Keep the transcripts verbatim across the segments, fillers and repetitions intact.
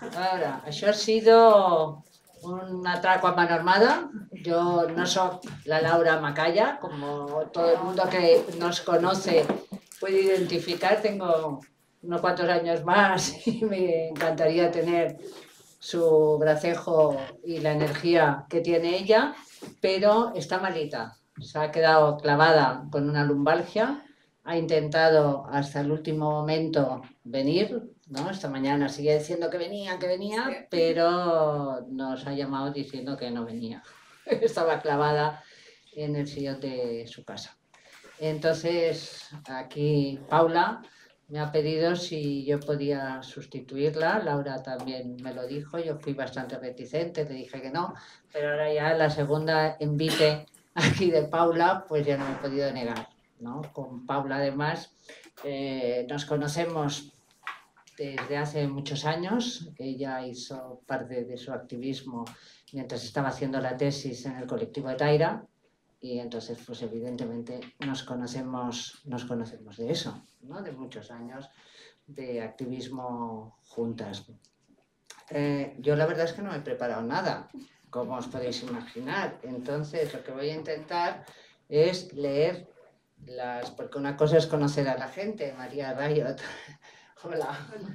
Ara, això ha sido un atraco a mano armada. Yo no soy la Laura Macaya, como todo el mundo que nos conoce puede identificar. Tengo unos cuantos años más y me encantaría tener su gracejo y la energía que tiene ella, pero está malita. Se ha quedado clavada con una lumbalgia. Ha intentado hasta el último momento venir, ¿no? Esta mañana sigue diciendo que venía, que venía, pero nos ha llamado diciendo que no venía. Estaba clavada en el sillón de su casa. Entonces, aquí Paula me ha pedido si yo podía sustituirla. Laura también me lo dijo. Yo fui bastante reticente, le dije que no, pero ahora ya la segunda envite aquí de Paula, pues ya no me he podido negar, ¿no? Con Paula, además, eh, nos conocemos desde hace muchos años. Ella hizo parte de su activismo mientras estaba haciendo la tesis en el colectivo de Taira, y entonces, pues evidentemente nos conocemos, nos conocemos de eso, ¿no? De muchos años de activismo juntas. Eh, yo la verdad es que no me he preparado nada, como os podéis imaginar. Entonces, lo que voy a intentar es leer las... Porque una cosa es conocer a la gente. María Rayot, hola,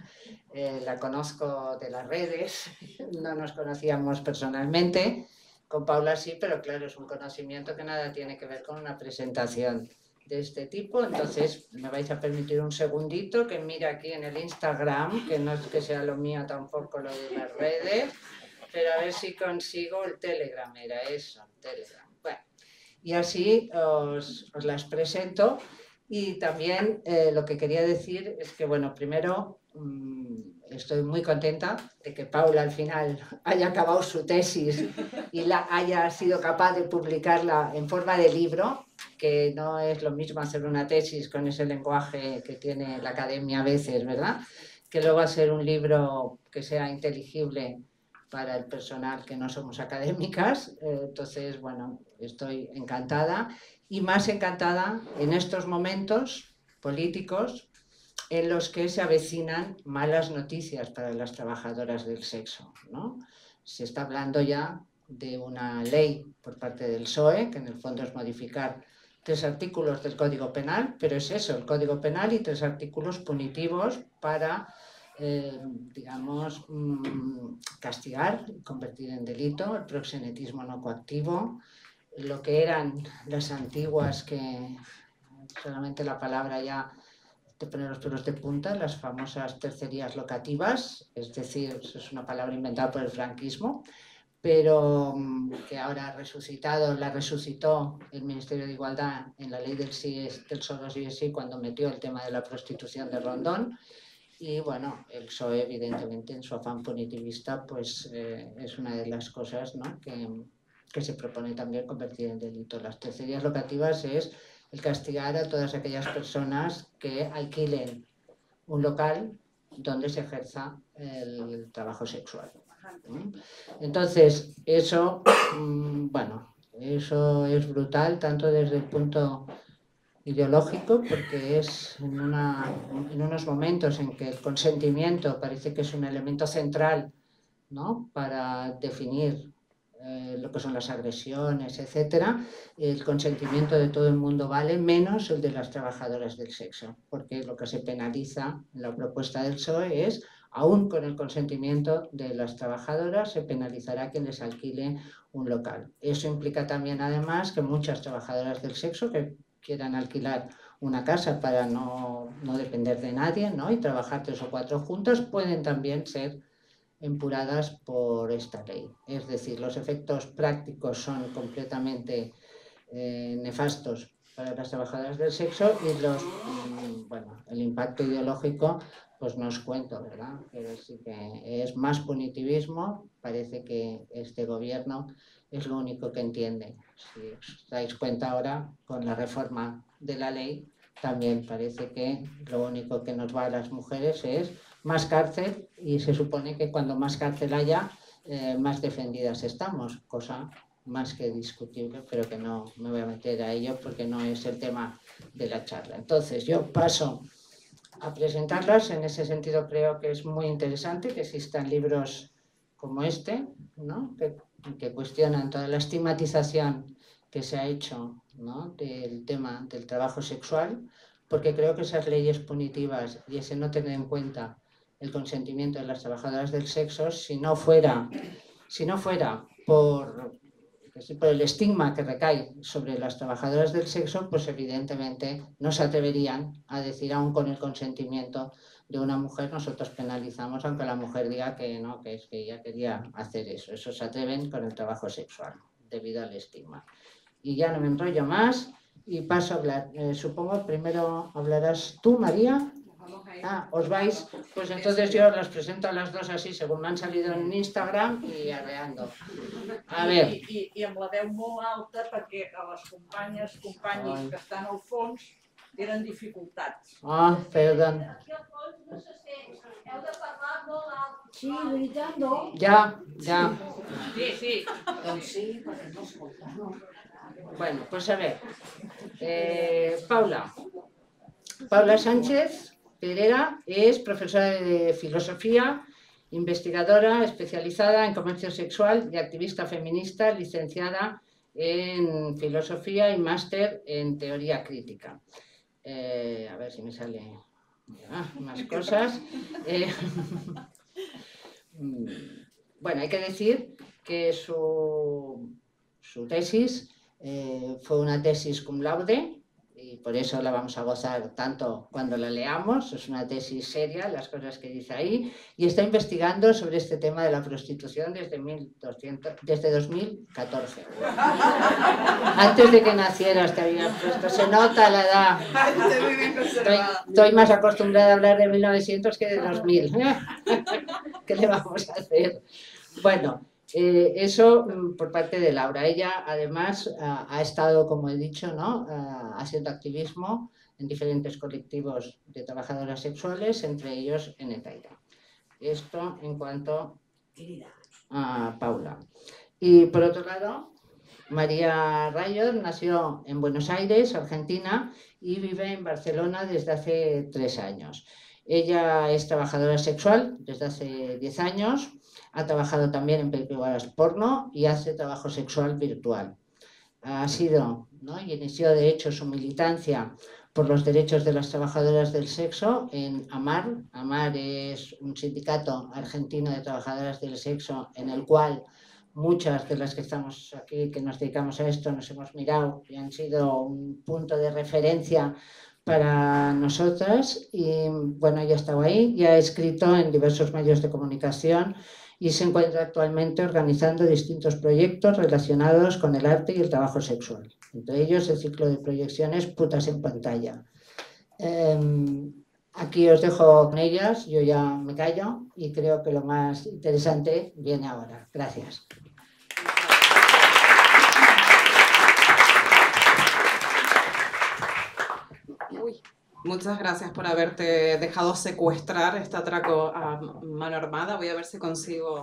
eh, la conozco de las redes, no nos conocíamos personalmente. Con Paula sí, pero claro, es un conocimiento que nada tiene que ver con una presentación de este tipo. Entonces, me vais a permitir un segundito que mire aquí en el Instagram, que no es que sea lo mío tampoco lo de las redes, pero a ver si consigo el Telegram, era eso, el Telegram. Bueno, y así os, os las presento. Y también eh, lo que quería decir es que, bueno, primero mmm, estoy muy contenta de que Paula al final haya acabado su tesis y la haya sido capaz de publicarla en forma de libro, que no es lo mismo hacer una tesis con ese lenguaje que tiene la academia a veces, ¿verdad? Que luego hacer un libro que sea inteligible para el personal que no somos académicas. Entonces, bueno, estoy encantada. Y más encantada en estos momentos políticos en los que se avecinan malas noticias para las trabajadoras del sexo, ¿no? Se está hablando ya de una ley por parte del P S O E, que en el fondo es modificar tres artículos del Código Penal, pero es eso, el Código Penal y tres artículos punitivos para, eh, digamos, mmm, castigar, convertir en delito el proxenetismo no coactivo, lo que eran las antiguas, que solamente la palabra ya te pone los pelos de punta, las famosas tercerías locativas, es decir, es una palabra inventada por el franquismo, pero que ahora ha resucitado, la resucitó el Ministerio de Igualdad en la ley del sí, del solo sí es sí, cuando metió el tema de la prostitución de Rondón. Y bueno, el P S O E, evidentemente, en su afán punitivista, pues eh, es una de las cosas, ¿no?, que, que se propone también convertir en delito. Las tercerías locativas es el castigar a todas aquellas personas que alquilen un local donde se ejerza el trabajo sexual. Entonces, eso, bueno, eso es brutal, tanto desde el punto ideológico, porque es en, una, en unos momentos en que el consentimiento parece que es un elemento central, ¿no?, para definir eh, lo que son las agresiones, etcétera. El consentimiento de todo el mundo vale, menos el de las trabajadoras del sexo, porque lo que se penaliza en la propuesta del P S O E es, aún con el consentimiento de las trabajadoras, se penalizará quien les alquile un local. Eso implica también, además, que muchas trabajadoras del sexo que quieran alquilar una casa para no, no depender de nadie, ¿no?, y trabajar tres o cuatro juntas, pueden también ser empuradas por esta ley. Es decir, los efectos prácticos son completamente eh, nefastos para las trabajadoras del sexo, y los, mmm, bueno, el impacto ideológico, pues no os cuento, ¿verdad? Pero sí que es más punitivismo. Parece que este gobierno es lo único que entiende. Si os dais cuenta ahora, con la reforma de la ley, también parece que lo único que nos va a las mujeres es más cárcel, y se supone que cuando más cárcel haya, eh, más defendidas estamos, cosa más que discutible, pero que no me voy a meter a ello porque no es el tema de la charla. Entonces, yo paso a presentarlas. En ese sentido creo que es muy interesante que existan libros como este, ¿no? que, que cuestionan toda la estigmatización que se ha hecho, ¿no? del tema del trabajo sexual, porque creo que esas leyes punitivas y ese no tener en cuenta el consentimiento de las trabajadoras del sexo, si no fuera, si no fuera por, por el estigma que recae sobre las trabajadoras del sexo, pues evidentemente no se atreverían a decir, aún con el consentimiento de una mujer, nosotros penalizamos, aunque la mujer diga que no, que es que ella quería hacer eso. Eso se atreven con el trabajo sexual, debido al estigma. Y ya no me enrollo más y paso a hablar. Eh, supongo primero hablarás tú, María. Ah, os vais, pues entonces yo las presento a las dos así, según me han salido en Instagram y arreando. A ver. I, i, i amb la veu molt alta perquè a les companyes, companys Ai. que estan al fons tenen dificultats. Ah, perdón. Aquí al fons no se sent, heu de parlar molt alt. Sí, gritando. Ya, ya. Sí, sí. Doncs sí, perquè no escolta, no. Bueno, pues a ver. Eh, Paula. Paula Sánchez Pereira es profesora de filosofía, investigadora especializada en comercio sexual y activista feminista, licenciada en filosofía y máster en teoría crítica. Eh, a ver si me sale ah, más cosas. Eh, bueno, hay que decir que su, su tesis eh, fue una tesis cum laude, y por eso la vamos a gozar tanto cuando la leamos. Es una tesis seria, las cosas que dice ahí, y está investigando sobre este tema de la prostitución desde, mil doscientos, desde dos mil catorce. Antes de que nacieras te había puesto, se nota la edad. Estoy, estoy más acostumbrada a hablar de mil novecientos que de dos mil. ¿Qué le vamos a hacer? Bueno, Eh, eso por parte de Laura. Ella además ha, ha estado, como he dicho, ¿no? Uh, haciendo activismo en diferentes colectivos de trabajadoras sexuales, entre ellos en Etaira. Esto en cuanto a Paula. Y por otro lado, María Rayo nació en Buenos Aires, Argentina, y vive en Barcelona desde hace tres años. Ella es trabajadora sexual desde hace diez años. Ha trabajado también en películas porno y hace trabajo sexual virtual. Ha sido, ¿no? y inició de hecho su militancia por los derechos de las trabajadoras del sexo en AMAR. AMAR es un sindicato argentino de trabajadoras del sexo en el cual muchas de las que estamos aquí, que nos dedicamos a esto, nos hemos mirado y han sido un punto de referencia para nosotras. Y bueno, ya estaba ahí, ya ha escrito en diversos medios de comunicación y se encuentra actualmente organizando distintos proyectos relacionados con el arte y el trabajo sexual. Entre ellos el ciclo de proyecciones Putas en Pantalla. Eh, aquí os dejo con ellas, yo ya me callo y creo que lo más interesante viene ahora. Gracias. Uy. Muchas gracias por haberte dejado secuestrar este atraco a mano armada. Voy a ver si consigo...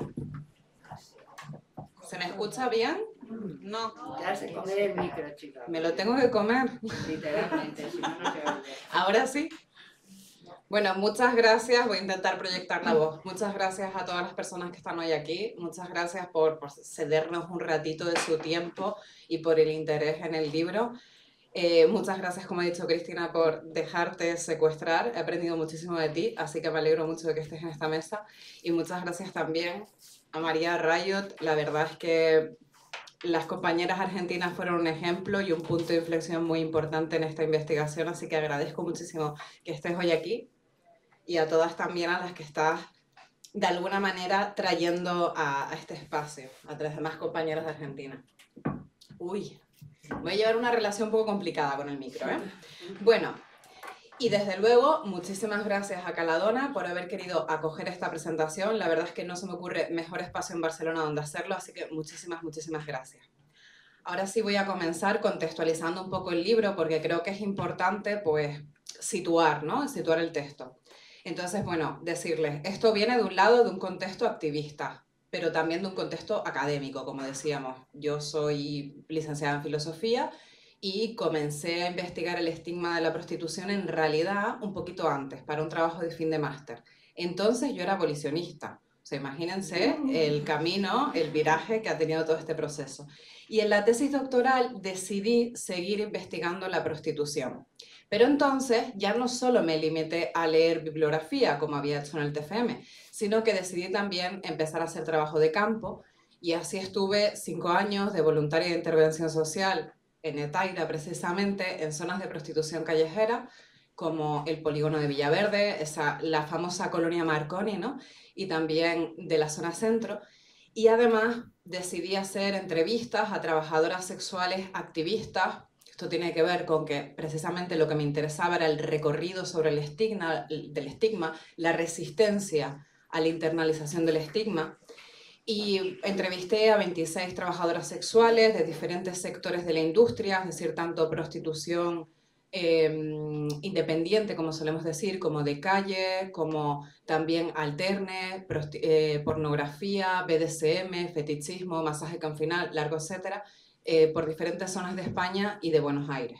¿Se me escucha bien? No. Te has de comer el micro, chica. ¿Me lo tengo que comer? Literalmente, si no, no se oye. ¿Ahora sí? Bueno, muchas gracias. Voy a intentar proyectar la voz. Muchas gracias a todas las personas que están hoy aquí. Muchas gracias por, por cedernos un ratito de su tiempo y por el interés en el libro. Eh, muchas gracias, como ha dicho Cristina, por dejarte secuestrar. He aprendido muchísimo de ti, así que me alegro mucho de que estés en esta mesa. Y muchas gracias también a María Rayo. La verdad es que las compañeras argentinas fueron un ejemplo y un punto de inflexión muy importante en esta investigación, así que agradezco muchísimo que estés hoy aquí. Y a todas también a las que estás, de alguna manera, trayendo a, a este espacio, a las demás compañeras de Argentina. Uy... Voy a llevar una relación un poco complicada con el micro, ¿eh? Bueno, y desde luego, muchísimas gracias a Caladona por haber querido acoger esta presentación. La verdad es que no se me ocurre mejor espacio en Barcelona donde hacerlo, así que muchísimas, muchísimas gracias. Ahora sí voy a comenzar contextualizando un poco el libro, porque creo que es importante, pues, situar, ¿no? Situar el texto. Entonces, bueno, decirles, esto viene de un lado de un contexto activista, pero también de un contexto académico, como decíamos. Yo soy licenciada en filosofía y comencé a investigar el estigma de la prostitución en realidad un poquito antes, para un trabajo de fin de máster. Entonces yo era abolicionista. O sea, imagínense el camino, el viraje que ha tenido todo este proceso. Y en la tesis doctoral decidí seguir investigando la prostitución. Pero entonces ya no solo me limité a leer bibliografía, como había hecho en el T F M, sino que decidí también empezar a hacer trabajo de campo, y así estuve cinco años de voluntaria de intervención social en Etaira, precisamente, en zonas de prostitución callejera, como el polígono de Villaverde, esa, la famosa colonia Marconi, ¿no? Y también de la zona centro. Y además decidí hacer entrevistas a trabajadoras sexuales activistas. Esto tiene que ver con que precisamente lo que me interesaba era el recorrido sobre el estigma, del estigma, la resistencia a la internalización del estigma. Y entrevisté a veintiséis trabajadoras sexuales de diferentes sectores de la industria, es decir, tanto prostitución eh, independiente, como solemos decir, como de calle, como también alterne, eh, pornografía, B D S M, fetichismo, masaje canfinal, largo, etcétera, eh, por diferentes zonas de España y de Buenos Aires.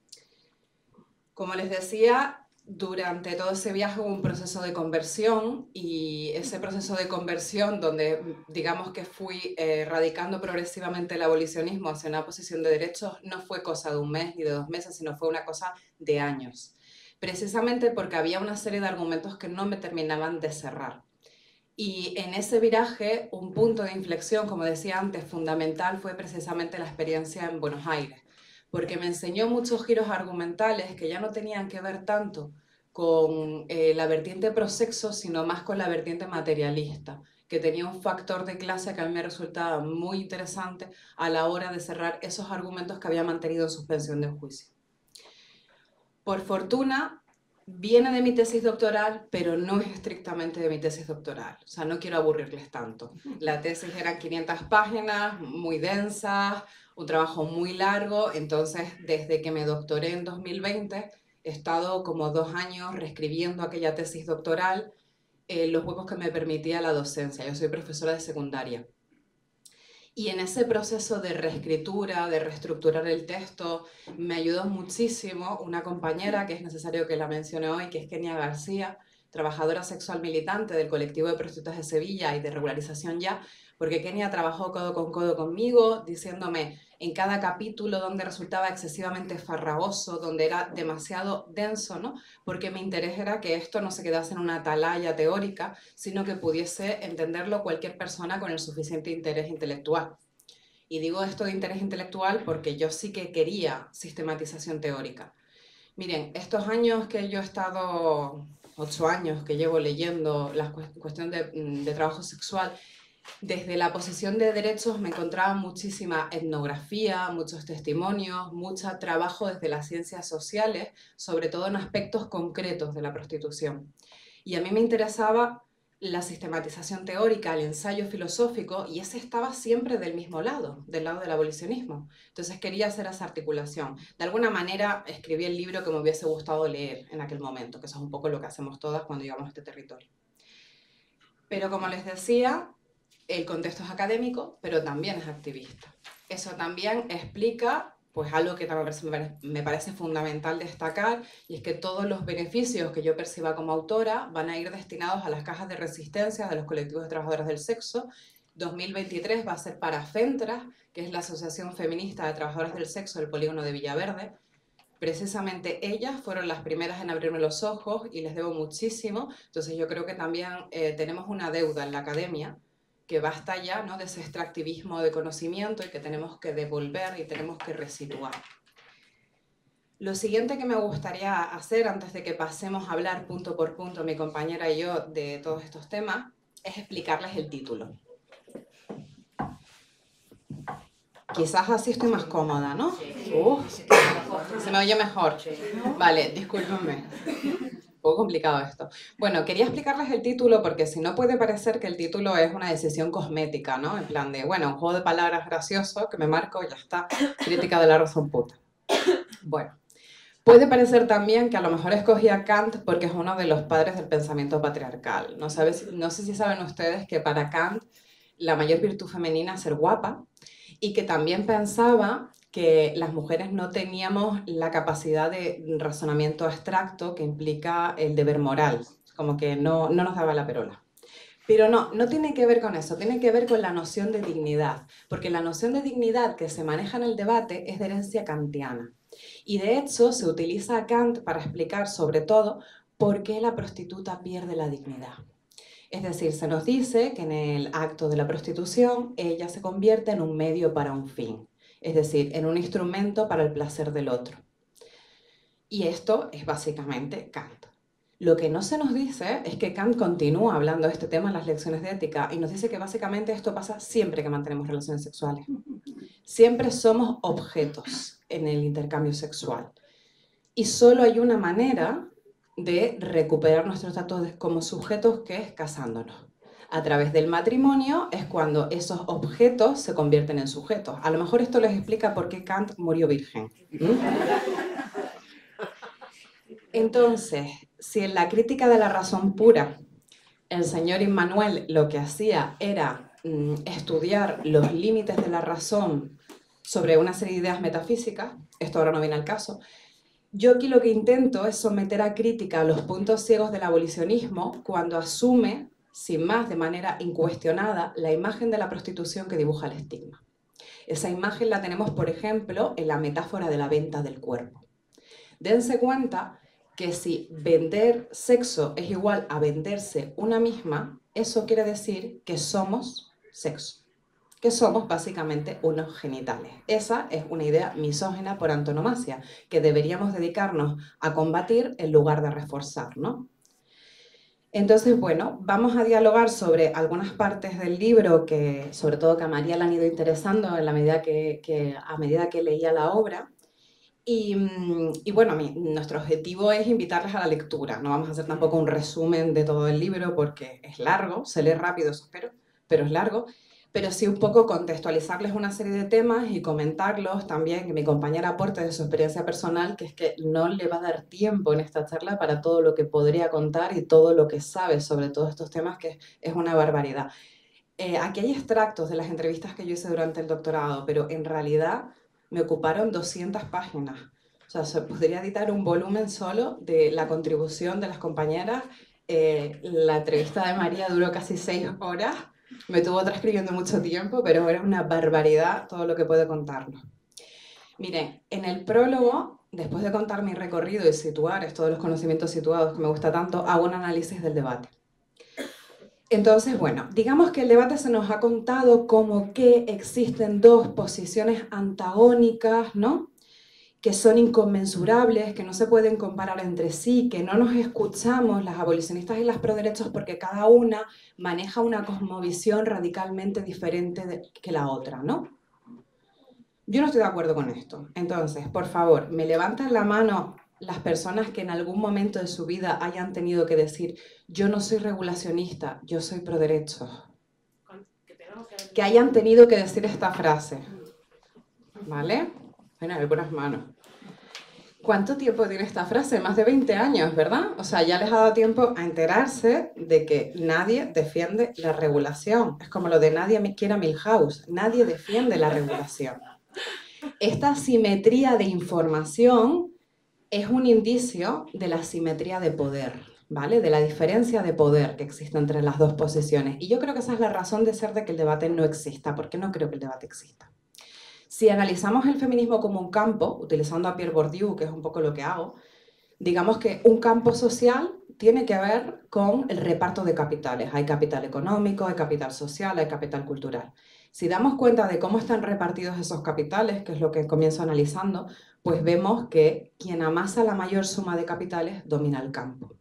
Como les decía, durante todo ese viaje hubo un proceso de conversión, y ese proceso de conversión donde digamos que fui eh, radicando progresivamente el abolicionismo hacia una posición de derechos no fue cosa de un mes ni de dos meses, sino fue una cosa de años. Precisamente porque había una serie de argumentos que no me terminaban de cerrar. Y en ese viraje, un punto de inflexión, como decía antes, fundamental, fue precisamente la experiencia en Buenos Aires, porque me enseñó muchos giros argumentales que ya no tenían que ver tanto con eh, la vertiente prosexo, sino más con la vertiente materialista, que tenía un factor de clase que a mí me resultaba muy interesante a la hora de cerrar esos argumentos que había mantenido en suspensión de juicio. Por fortuna, viene de mi tesis doctoral, pero no es estrictamente de mi tesis doctoral. O sea, no quiero aburrirles tanto. La tesis eran quinientas páginas, muy densas, un trabajo muy largo. Entonces, desde que me doctoré en dos mil veinte, he estado como dos años reescribiendo aquella tesis doctoral, eh, los huecos que me permitía la docencia. Yo soy profesora de secundaria. Y en ese proceso de reescritura, de reestructurar el texto, me ayudó muchísimo una compañera, que es necesario que la mencione hoy, que es Kenia García, trabajadora sexual militante del colectivo de prostitutas de Sevilla y de Regularización Ya, porque Kenia trabajó codo con codo conmigo, diciéndome en cada capítulo donde resultaba excesivamente farragoso, donde era demasiado denso, ¿no? Porque mi interés era que esto no se quedase en una atalaya teórica, sino que pudiese entenderlo cualquier persona con el suficiente interés intelectual. Y digo esto de interés intelectual porque yo sí que quería sistematización teórica. Miren, estos años que yo he estado, ocho años que llevo leyendo la cuestión de, de trabajo sexual, desde la posición de derechos me encontraba muchísima etnografía, muchos testimonios, mucho trabajo desde las ciencias sociales, sobre todo en aspectos concretos de la prostitución. Y a mí me interesaba la sistematización teórica, el ensayo filosófico, y ese estaba siempre del mismo lado, del lado del abolicionismo. Entonces quería hacer esa articulación. De alguna manera escribí el libro que me hubiese gustado leer en aquel momento, que eso es un poco lo que hacemos todas cuando llegamos a este territorio. Pero como les decía, el contexto es académico, pero también es activista. Eso también explica pues, algo que también me parece fundamental destacar, y es que todos los beneficios que yo perciba como autora van a ir destinados a las cajas de resistencia de los colectivos de trabajadoras del sexo. dos mil veintitrés va a ser para FENTRAS, que es la Asociación Feminista de Trabajadoras del Sexo del Polígono de Villaverde. Precisamente ellas fueron las primeras en abrirme los ojos y les debo muchísimo. Entonces yo creo que también eh, tenemos una deuda en la academia, que basta ya, ¿no?, de ese extractivismo de conocimiento y que tenemos que devolver y tenemos que resituar. Lo siguiente que me gustaría hacer, antes de que pasemos a hablar punto por punto mi compañera y yo de todos estos temas, es explicarles el título. Quizás así estoy más cómoda, ¿no? Uh, se me oye mejor. Vale, discúlpenme. Un poco complicado esto. Bueno, quería explicarles el título porque si no puede parecer que el título es una decisión cosmética, ¿no? En plan de, bueno, un juego de palabras gracioso que me marco y ya está, crítica de la razón puta. Bueno, puede parecer también que a lo mejor escogí a Kant porque es uno de los padres del pensamiento patriarcal. No, sabes, no sé si saben ustedes que para Kant la mayor virtud femenina es ser guapa, y que también pensaba que las mujeres no teníamos la capacidad de razonamiento abstracto que implica el deber moral, como que no, no nos daba la perola. Pero no, no tiene que ver con eso, tiene que ver con la noción de dignidad, porque la noción de dignidad que se maneja en el debate es de herencia kantiana. Y de hecho se utiliza a Kant para explicar sobre todo por qué la prostituta pierde la dignidad. Es decir, se nos dice que en el acto de la prostitución ella se convierte en un medio para un fin, es decir, en un instrumento para el placer del otro. Y esto es básicamente Kant. Lo que no se nos dice es que Kant continúa hablando de este tema en las lecciones de ética y nos dice que básicamente esto pasa siempre que mantenemos relaciones sexuales. Siempre somos objetos en el intercambio sexual. Y solo hay una manera de recuperar nuestro estatus como sujetos, que es casándonos. A través del matrimonio es cuando esos objetos se convierten en sujetos. A lo mejor esto les explica por qué Kant murió virgen. ¿Mm? Entonces, si en la crítica de la razón pura el señor Immanuel lo que hacía era mm, estudiar los límites de la razón sobre una serie de ideas metafísicas, esto ahora no viene al caso, yo aquí lo que intento es someter a crítica los puntos ciegos del abolicionismo cuando asume, sin más, de manera incuestionada, la imagen de la prostitución que dibuja el estigma. Esa imagen la tenemos, por ejemplo, en la metáfora de la venta del cuerpo. Dense cuenta que si vender sexo es igual a venderse una misma, eso quiere decir que somos sexo, que somos básicamente unos genitales. Esa es una idea misógina por antonomasia, que deberíamos dedicarnos a combatir en lugar de reforzar, ¿no? Entonces, bueno, vamos a dialogar sobre algunas partes del libro que, sobre todo, que a María le han ido interesando en la medida que, que, a medida que leía la obra. Y, y bueno, mi, nuestro objetivo es invitarles a la lectura. No vamos a hacer tampoco un resumen de todo el libro porque es largo, se lee rápido, eso espero, pero es largo. Pero sí un poco contextualizarles una serie de temas y comentarlos también, que mi compañera aporte de su experiencia personal, que es que no le va a dar tiempo en esta charla para todo lo que podría contar y todo lo que sabe sobre todos estos temas, que es una barbaridad. Eh, aquí hay extractos de las entrevistas que yo hice durante el doctorado, pero en realidad me ocuparon doscientas páginas. O sea, se podría editar un volumen solo de la contribución de las compañeras. Eh, la entrevista de María duró casi seis horas. Me tuvo transcribiendo mucho tiempo, pero era una barbaridad todo lo que puede contarnos. Miren, en el prólogo, después de contar mi recorrido y situar todos los conocimientos situados que me gusta tanto, hago un análisis del debate. Entonces, bueno, digamos que el debate se nos ha contado como que existen dos posiciones antagónicas, ¿no?, que son inconmensurables, que no se pueden comparar entre sí, que no nos escuchamos las abolicionistas y las proderechos porque cada una maneja una cosmovisión radicalmente diferente de, que la otra, ¿no? Yo no estoy de acuerdo con esto. Entonces, por favor, me levantan la mano las personas que en algún momento de su vida hayan tenido que decir yo no soy regulacionista, yo soy proderechos. Que hayan tenido que decir esta frase, ¿vale? Bueno, algunas manos. ¿Cuánto tiempo tiene esta frase? Más de veinte años, ¿verdad? O sea, ya les ha dado tiempo a enterarse de que nadie defiende la regulación. Es como lo de nadie quiere a Milhouse. Nadie defiende la regulación. Esta simetría de información es un indicio de la simetría de poder, ¿vale? De la diferencia de poder que existe entre las dos posiciones. Y yo creo que esa es la razón de ser de que el debate no exista, porque no creo que el debate exista. Si analizamos el feminismo como un campo, utilizando a Pierre Bourdieu, que es un poco lo que hago, digamos que un campo social tiene que ver con el reparto de capitales. Hay capital económico, hay capital social, hay capital cultural. Si damos cuenta de cómo están repartidos esos capitales, que es lo que comienzo analizando, pues vemos que quien amasa la mayor suma de capitales domina el campo.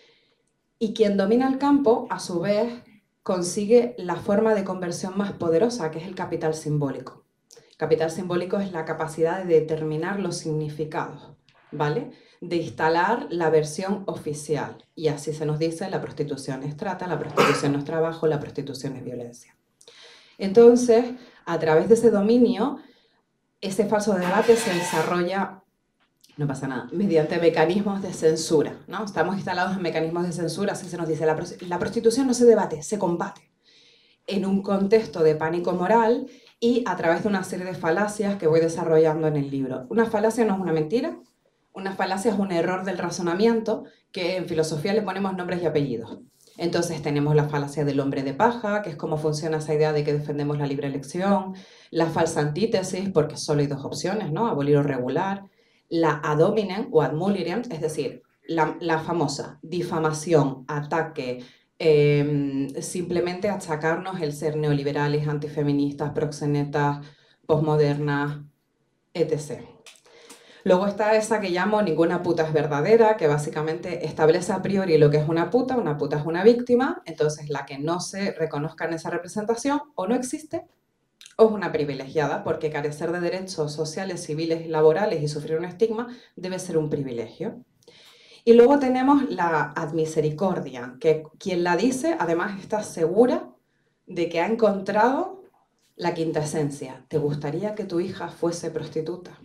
Y quien domina el campo, a su vez, consigue la forma de conversión más poderosa, que es el capital simbólico. Capital simbólico es la capacidad de determinar los significados, ¿vale? De instalar la versión oficial. Y así se nos dice, la prostitución es trata, la prostitución no es trabajo, la prostitución es violencia. Entonces, a través de ese dominio, ese falso debate se desarrolla, no pasa nada, mediante mecanismos de censura, ¿no? Estamos instalados en mecanismos de censura, así se nos dice, la, la prostitución no se debate, se combate. En un contexto de pánico moral y a través de una serie de falacias que voy desarrollando en el libro. Una falacia no es una mentira, una falacia es un error del razonamiento que en filosofía le ponemos nombres y apellidos. Entonces tenemos la falacia del hombre de paja, que es cómo funciona esa idea de que defendemos la libre elección, la falsa antítesis, porque solo hay dos opciones, ¿no? Abolir o regular, la ad hominem o ad mulierem, es decir, la, la famosa difamación, ataque, eh, simplemente achacarnos el ser neoliberales, antifeministas, proxenetas, posmodernas, etcétera. Luego está esa que llamo ninguna puta es verdadera, que básicamente establece a priori lo que es una puta, una puta es una víctima, entonces la que no se reconozca en esa representación o no existe o es una privilegiada, porque carecer de derechos sociales, civiles y laborales y sufrir un estigma debe ser un privilegio. Y luego tenemos la ad misericordia, que quien la dice además está segura de que ha encontrado la quinta esencia. ¿Te gustaría que tu hija fuese prostituta?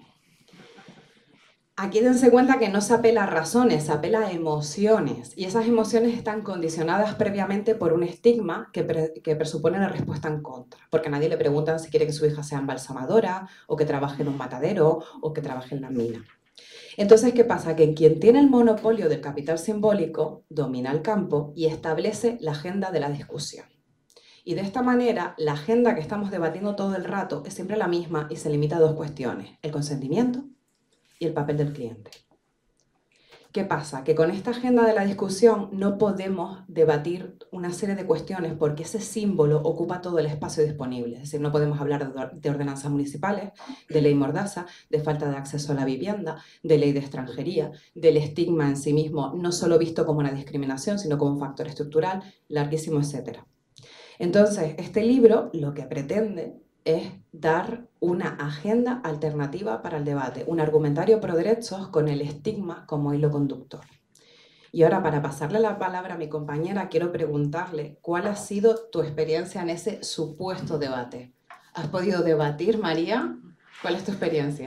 Aquí dense cuenta que no se apela a razones, se apela a emociones, y esas emociones están condicionadas previamente por un estigma que, pre que presupone la respuesta en contra, porque a nadie le preguntan si quiere que su hija sea embalsamadora, o que trabaje en un matadero, o que trabaje en la mina. Entonces, ¿qué pasa? Que quien tiene el monopolio del capital simbólico domina el campo y establece la agenda de la discusión. Y de esta manera, la agenda que estamos debatiendo todo el rato es siempre la misma y se limita a dos cuestiones: el consentimiento y el papel del cliente. ¿Qué pasa? Que con esta agenda de la discusión no podemos debatir una serie de cuestiones porque ese símbolo ocupa todo el espacio disponible. Es decir, no podemos hablar de ordenanzas municipales, de ley mordaza, de falta de acceso a la vivienda, de ley de extranjería, del estigma en sí mismo, no solo visto como una discriminación, sino como un factor estructural, larguísimo, etcétera. Entonces, este libro lo que pretende es dar una agenda alternativa para el debate, un argumentario pro derechos con el estigma como hilo conductor. Y ahora, para pasarle la palabra a mi compañera, quiero preguntarle cuál ha sido tu experiencia en ese supuesto debate. ¿Has podido debatir, María? ¿Cuál es tu experiencia?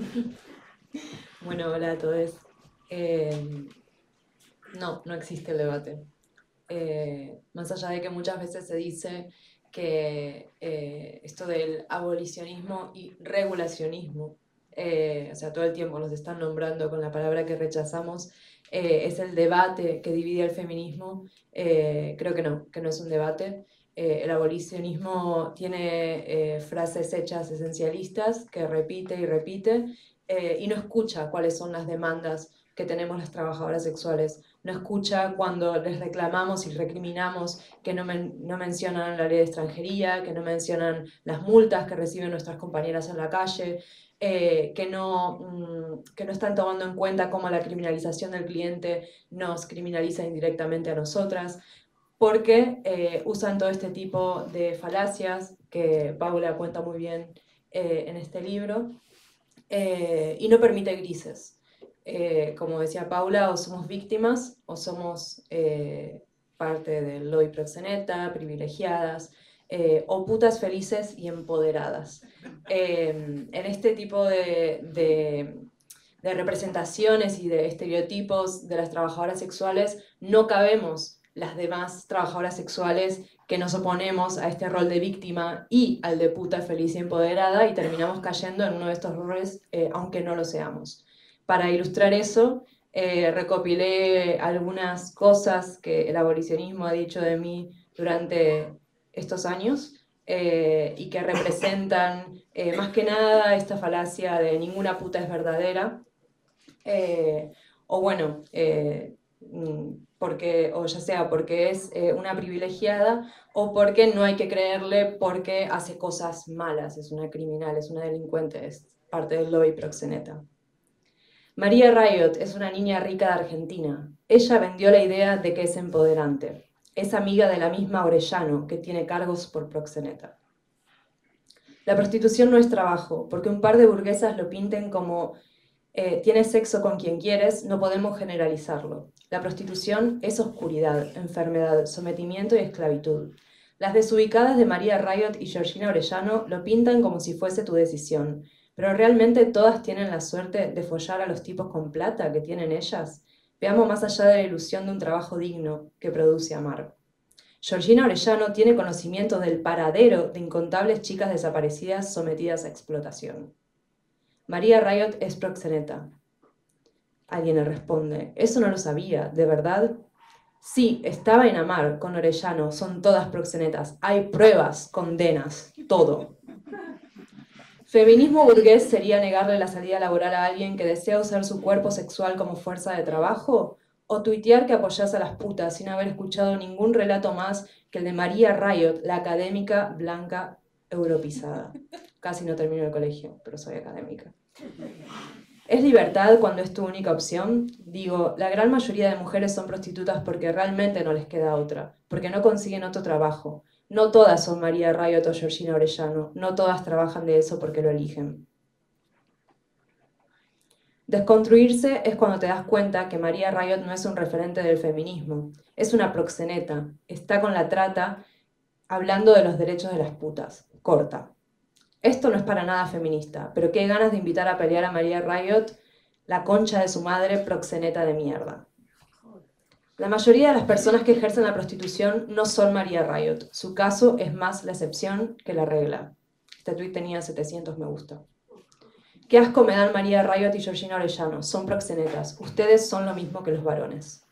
Bueno, hola a todos. Eh, no, no existe el debate. Eh, más allá de que muchas veces se dice que eh, esto del abolicionismo y regulacionismo, eh, o sea, todo el tiempo nos están nombrando con la palabra que rechazamos, eh, es el debate que divide el feminismo. Eh, creo que no, que no es un debate. Eh, el abolicionismo tiene eh, frases hechas esencialistas que repite y repite eh, y no escucha cuáles son las demandas que tenemos las trabajadoras sexuales. No escucha cuando les reclamamos y recriminamos que no, men no mencionan la ley de extranjería, que no mencionan las multas que reciben nuestras compañeras en la calle, eh, que, no, mmm, que no están tomando en cuenta cómo la criminalización del cliente nos criminaliza indirectamente a nosotras, porque eh, usan todo este tipo de falacias que Paula cuenta muy bien eh, en este libro, eh, y no permite grises. Eh, como decía Paula, o somos víctimas o somos eh, parte del lobby proxeneta, privilegiadas, eh, o putas felices y empoderadas. Eh, en este tipo de, de, de representaciones y de estereotipos de las trabajadoras sexuales no cabemos las demás trabajadoras sexuales que nos oponemos a este rol de víctima y al de puta feliz y empoderada, y terminamos cayendo en uno de estos roles eh, aunque no lo seamos. Para ilustrar eso, eh, recopilé algunas cosas que el abolicionismo ha dicho de mí durante estos años eh, y que representan eh, más que nada esta falacia de ninguna puta es verdadera, eh, o bueno, eh, porque, o ya sea porque es eh, una privilegiada o porque no hay que creerle porque hace cosas malas, es una criminal, es una delincuente, es parte del lobby proxeneta. María Riot es una niña rica de Argentina. Ella vendió la idea de que es empoderante. Es amiga de la misma Orellano, que tiene cargos por proxeneta. La prostitución no es trabajo, porque un par de burguesas lo pinten como eh, tienes sexo con quien quieres, no podemos generalizarlo. La prostitución es oscuridad, enfermedad, sometimiento y esclavitud. Las desubicadas de María Riot y Georgina Orellano lo pintan como si fuese tu decisión, pero realmente todas tienen la suerte de follar a los tipos con plata que tienen ellas. Veamos más allá de la ilusión de un trabajo digno que produce amar. Georgina Orellano tiene conocimiento del paradero de incontables chicas desaparecidas sometidas a explotación. María Riot es proxeneta. Alguien le responde, eso no lo sabía, ¿de verdad? Sí, estaba en Amar con Orellano, son todas proxenetas. Hay pruebas, condenas, todo. Feminismo burgués sería negarle la salida laboral a alguien que desea usar su cuerpo sexual como fuerza de trabajo, o tuitear que apoyás a las putas sin haber escuchado ningún relato más que el de María Riot, la académica blanca europizada. Casi no termino el colegio, pero soy académica. ¿Es libertad cuando es tu única opción? Digo, la gran mayoría de mujeres son prostitutas porque realmente no les queda otra, porque no consiguen otro trabajo. No todas son María Riot o Georgina Orellano, no todas trabajan de eso porque lo eligen. Desconstruirse es cuando te das cuenta que María Riot no es un referente del feminismo, es una proxeneta, está con la trata hablando de los derechos de las putas. Corta. Esto no es para nada feminista, pero qué ganas de invitar a pelear a María Riot, la concha de su madre, proxeneta de mierda. La mayoría de las personas que ejercen la prostitución no son María Riot. Su caso es más la excepción que la regla. Este tuit tenía setecientos me gusta. Qué asco me dan María Riot y Georgina Orellano. Son proxenetas. Ustedes son lo mismo que los varones.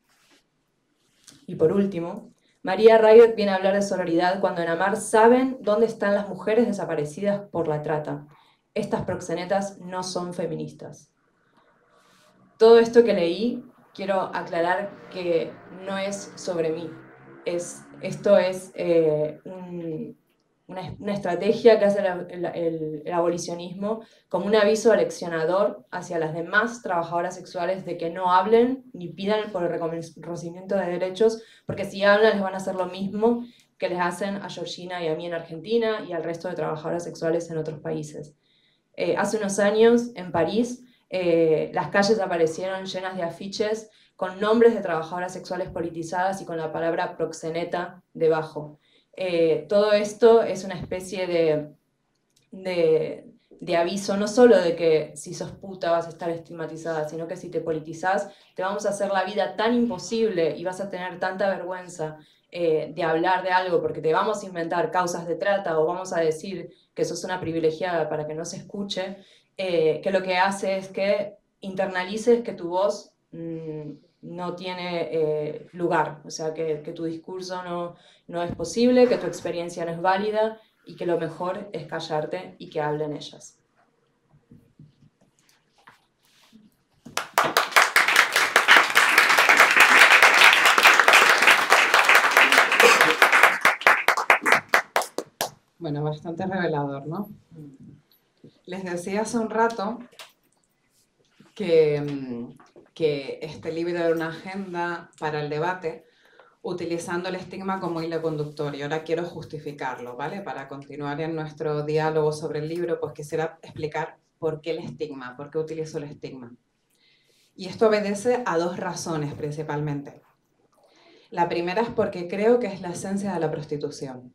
Y por último, María Riot viene a hablar de sororidad cuando en Amar saben dónde están las mujeres desaparecidas por la trata. Estas proxenetas no son feministas. Todo esto que leí, quiero aclarar que no es sobre mí. Es, esto es eh, un, una, una estrategia que hace el, el, el, el abolicionismo como un aviso aleccionador hacia las demás trabajadoras sexuales de que no hablen ni pidan por el reconocimiento de derechos, porque si hablan les van a hacer lo mismo que les hacen a Georgina y a mí en Argentina y al resto de trabajadoras sexuales en otros países. Eh, hace unos años, en París, Eh, las calles aparecieron llenas de afiches con nombres de trabajadoras sexuales politizadas y con la palabra proxeneta debajo. Eh, todo esto es una especie de, de, de aviso, no solo de que si sos puta vas a estar estigmatizada, sino que si te politizás te vamos a hacer la vida tan imposible y vas a tener tanta vergüenza eh, de hablar de algo porque te vamos a inventar causas de trata o vamos a decir que sos una privilegiada para que no se escuche, Eh, que lo que hace es que internalices que tu voz mmm, no tiene eh, lugar, o sea, que, que tu discurso no, no es posible, que tu experiencia no es válida y que lo mejor es callarte y que hablen ellas. Bueno, bastante revelador, ¿no? Les decía hace un rato que, que este libro era una agenda para el debate utilizando el estigma como hilo conductor y ahora quiero justificarlo, ¿vale? Para continuar en nuestro diálogo sobre el libro, pues quisiera explicar por qué el estigma, por qué utilizo el estigma. Y esto obedece a dos razones principalmente. La primera es porque creo que es la esencia de la prostitución.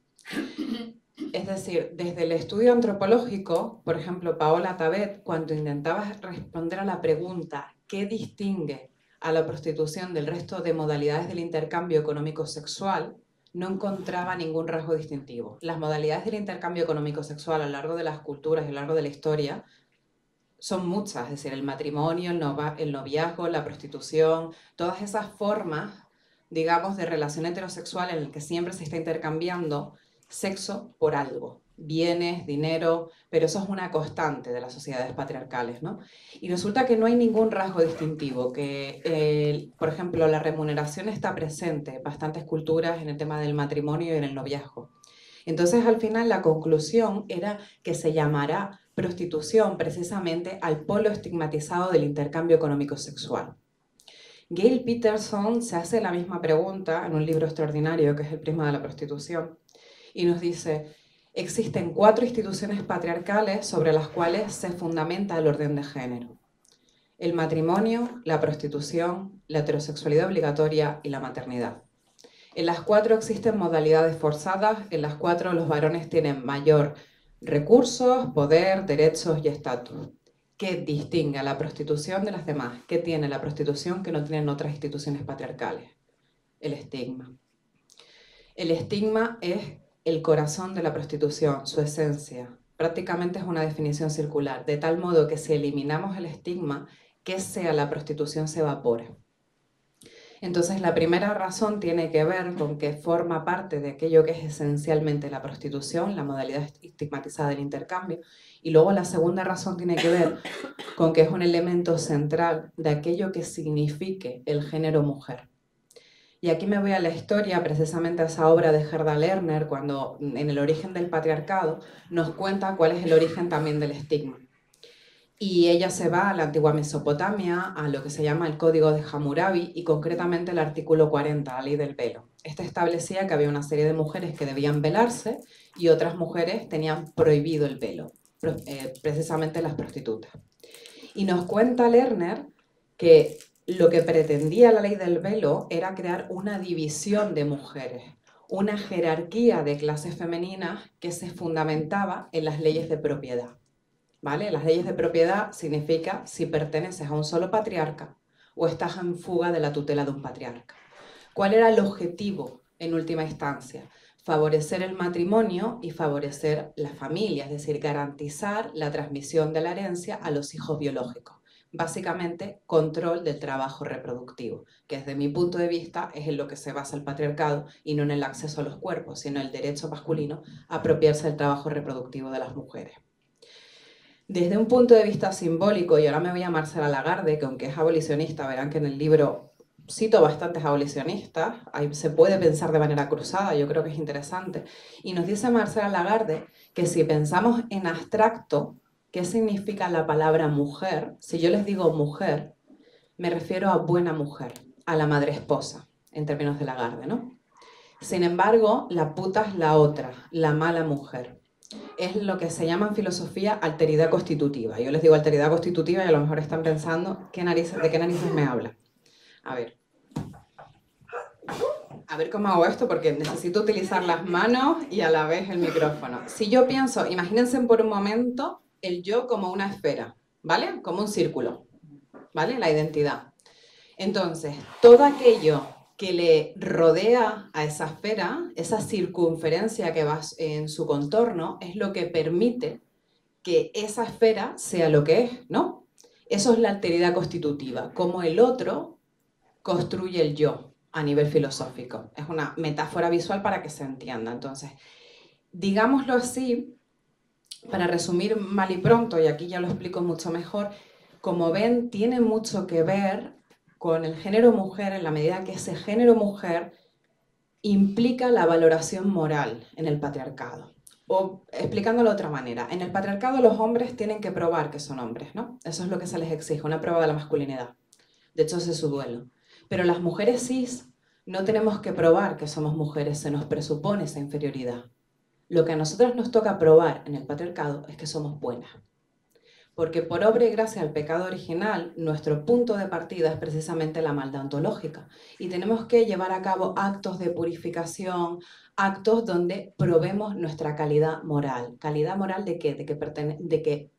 Es decir, desde el estudio antropológico, por ejemplo, Paola Tabet, cuando intentaba responder a la pregunta ¿qué distingue a la prostitución del resto de modalidades del intercambio económico-sexual?, no encontraba ningún rasgo distintivo. Las modalidades del intercambio económico-sexual a lo largo de las culturas y a lo largo de la historia son muchas, es decir, el matrimonio, el, nova, el noviazgo, la prostitución, todas esas formas, digamos, de relación heterosexual en la que siempre se está intercambiando sexo por algo, bienes, dinero, pero eso es una constante de las sociedades patriarcales, ¿no? Y resulta que no hay ningún rasgo distintivo, que, eh, por ejemplo, la remuneración está presente en bastantes culturas en el tema del matrimonio y en el noviazgo. Entonces, al final, la conclusión era que se llamará prostitución precisamente al polo estigmatizado del intercambio económico-sexual. Gail Peterson se hace la misma pregunta en un libro extraordinario que es El prisma de la prostitución y nos dice: existen cuatro instituciones patriarcales sobre las cuales se fundamenta el orden de género: el matrimonio, la prostitución, la heterosexualidad obligatoria y la maternidad. En las cuatro existen modalidades forzadas, en las cuatro los varones tienen mayor recursos, poder, derechos y estatus. ¿Qué distingue a la prostitución de las demás? ¿Qué tiene la prostitución que no tienen otras instituciones patriarcales? El estigma. El estigma es el corazón de la prostitución, su esencia. Prácticamente es una definición circular, de tal modo que si eliminamos el estigma, que sea la prostitución se evapora. Entonces, la primera razón tiene que ver con que forma parte de aquello que es esencialmente la prostitución, la modalidad estigmatizada del intercambio, y luego la segunda razón tiene que ver con que es un elemento central de aquello que signifique el género mujer. Y aquí me voy a la historia, precisamente a esa obra de Gerda Lerner, cuando en El origen del patriarcado nos cuenta cuál es el origen también del estigma. Y ella se va a la antigua Mesopotamia, a lo que se llama el Código de Hammurabi, y concretamente el artículo cuarenta, la ley del velo. Este establecía que había una serie de mujeres que debían velarse y otras mujeres tenían prohibido el velo, eh, precisamente las prostitutas. Y nos cuenta Lerner que lo que pretendía la ley del velo era crear una división de mujeres, una jerarquía de clases femeninas que se fundamentaba en las leyes de propiedad. ¿Vale? Las leyes de propiedad significa si perteneces a un solo patriarca o estás en fuga de la tutela de un patriarca. ¿Cuál era el objetivo en última instancia? Favorecer el matrimonio y favorecer la familia, es decir, garantizar la transmisión de la herencia a los hijos biológicos. Básicamente, control del trabajo reproductivo, que desde mi punto de vista es en lo que se basa el patriarcado y no en el acceso a los cuerpos, sino el derecho masculino a apropiarse del trabajo reproductivo de las mujeres. Desde un punto de vista simbólico, y ahora me voy a Marcela Lagarde, que aunque es abolicionista, verán que en el libro cito bastantes abolicionistas, ahí se puede pensar de manera cruzada, yo creo que es interesante, y nos dice Marcela Lagarde que si pensamos en abstracto, ¿qué significa la palabra mujer? Si yo les digo mujer, me refiero a buena mujer, a la madre esposa, en términos de Lagarde, ¿no? Sin embargo, la puta es la otra, la mala mujer. Es lo que se llama en filosofía alteridad constitutiva. Yo les digo alteridad constitutiva y a lo mejor están pensando ¿qué narices, de qué narices me habla. A ver. A ver cómo hago esto porque necesito utilizar las manos y a la vez el micrófono. Si yo pienso, imagínense por un momento el yo como una esfera, ¿vale? Como un círculo, ¿vale? La identidad. Entonces, todo aquello que le rodea a esa esfera, esa circunferencia que va en su contorno, es lo que permite que esa esfera sea lo que es, ¿no? Eso es la alteridad constitutiva, como el otro construye el yo a nivel filosófico. Es una metáfora visual para que se entienda. Entonces, digámoslo así, para resumir mal y pronto, y aquí ya lo explico mucho mejor, como ven, tiene mucho que ver con el género mujer en la medida que ese género mujer implica la valoración moral en el patriarcado. O explicándolo de otra manera, en el patriarcado los hombres tienen que probar que son hombres, ¿no? Eso es lo que se les exige, una prueba de la masculinidad. De hecho, ese es su duelo. Pero las mujeres cis no tenemos que probar que somos mujeres, se nos presupone esa inferioridad. Lo que a nosotras nos toca probar en el patriarcado es que somos buenas. Porque por obra y gracia del pecado original, nuestro punto de partida es precisamente la maldad ontológica. Y tenemos que llevar a cabo actos de purificación, actos donde probemos nuestra calidad moral. ¿Calidad moral de qué? De que, pertene- de que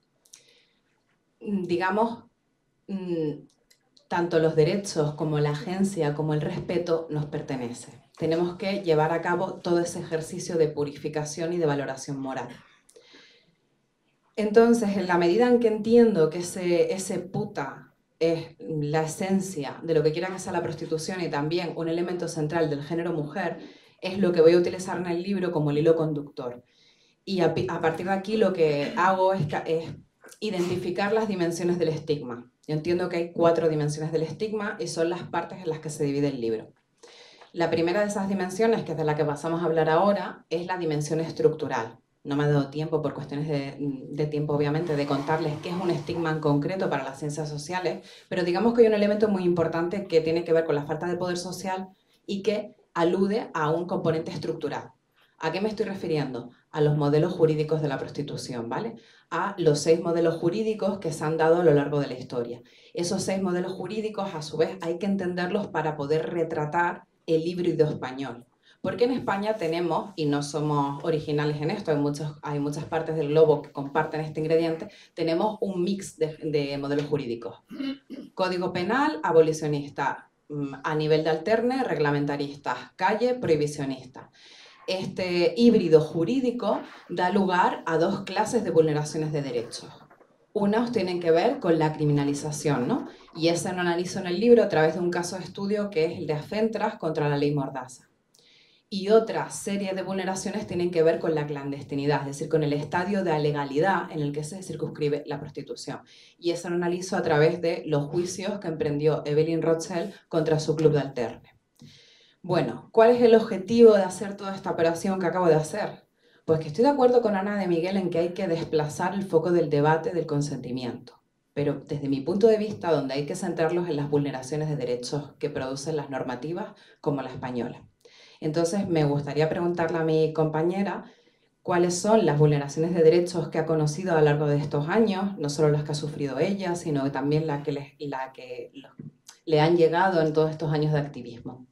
digamos, tanto los derechos como la agencia, como el respeto nos pertenece. Tenemos que llevar a cabo todo ese ejercicio de purificación y de valoración moral. Entonces, en la medida en que entiendo que ese, ese puta es la esencia de lo que quiera que sea la prostitución y también un elemento central del género mujer, es lo que voy a utilizar en el libro como el hilo conductor. Y a, a partir de aquí lo que hago es, es identificar las dimensiones del estigma. Yo entiendo que hay cuatro dimensiones del estigma y son las partes en las que se divide el libro. La primera de esas dimensiones, que es de la que pasamos a hablar ahora, es la dimensión estructural. No me ha dado tiempo, por cuestiones de, de tiempo obviamente, de contarles qué es un estigma en concreto para las ciencias sociales, pero digamos que hay un elemento muy importante que tiene que ver con la falta de poder social y que alude a un componente estructural. ¿A qué me estoy refiriendo? A los modelos jurídicos de la prostitución, ¿vale? A los seis modelos jurídicos que se han dado a lo largo de la historia. Esos seis modelos jurídicos, a su vez, hay que entenderlos para poder retratar el híbrido español. Porque en España tenemos, y no somos originales en esto, hay, muchos, hay muchas partes del globo que comparten este ingrediente, tenemos un mix de, de modelos jurídicos. Código penal abolicionista, a nivel de alterne, reglamentaristas, calle, prohibicionistas. Este híbrido jurídico da lugar a dos clases de vulneraciones de derechos. Unos tienen que ver con la criminalización, ¿no? Y ese lo analizo en el libro a través de un caso de estudio que es el de Afentras contra la ley Mordaza. Y otra serie de vulneraciones tienen que ver con la clandestinidad, es decir, con el estadio de legalidad en el que se circunscribe la prostitución. Y eso lo analizo a través de los juicios que emprendió Evelyn Rochel contra su club de alterne. Bueno, ¿cuál es el objetivo de hacer toda esta operación que acabo de hacer? Pues que estoy de acuerdo con Ana de Miguel en que hay que desplazar el foco del debate del consentimiento, pero desde mi punto de vista donde hay que centrarlos en las vulneraciones de derechos que producen las normativas como la española. Entonces me gustaría preguntarle a mi compañera cuáles son las vulneraciones de derechos que ha conocido a lo largo de estos años, no solo las que ha sufrido ella, sino también las que, le, la que le han llegado en todos estos años de activismo.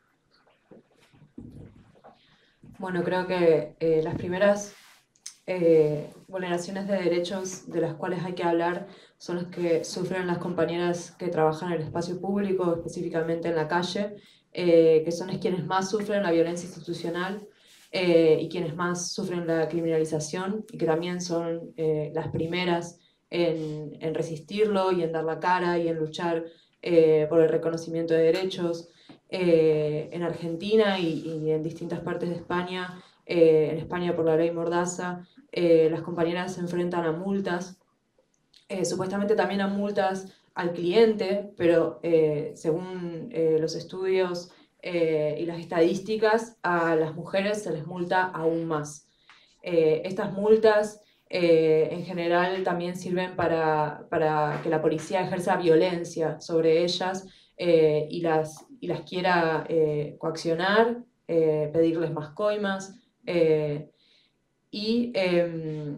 Bueno, creo que eh, las primeras eh, vulneraciones de derechos de las cuales hay que hablar son las que sufren las compañeras que trabajan en el espacio público, específicamente en la calle, eh, que son quienes más sufren la violencia institucional eh, y quienes más sufren la criminalización, y que también son eh, las primeras en, en resistirlo y en dar la cara y en luchar eh, por el reconocimiento de derechos. Eh, en Argentina y, y en distintas partes de España, eh, en España por la ley Mordaza, eh, las compañeras se enfrentan a multas, eh, supuestamente también a multas al cliente, pero eh, según eh, los estudios eh, y las estadísticas, a las mujeres se les multa aún más. Eh, estas multas eh, en general también sirven para, para que la policía ejerza violencia sobre ellas eh, y, las, y las quiera eh, coaccionar, eh, pedirles más coimas eh, y eh,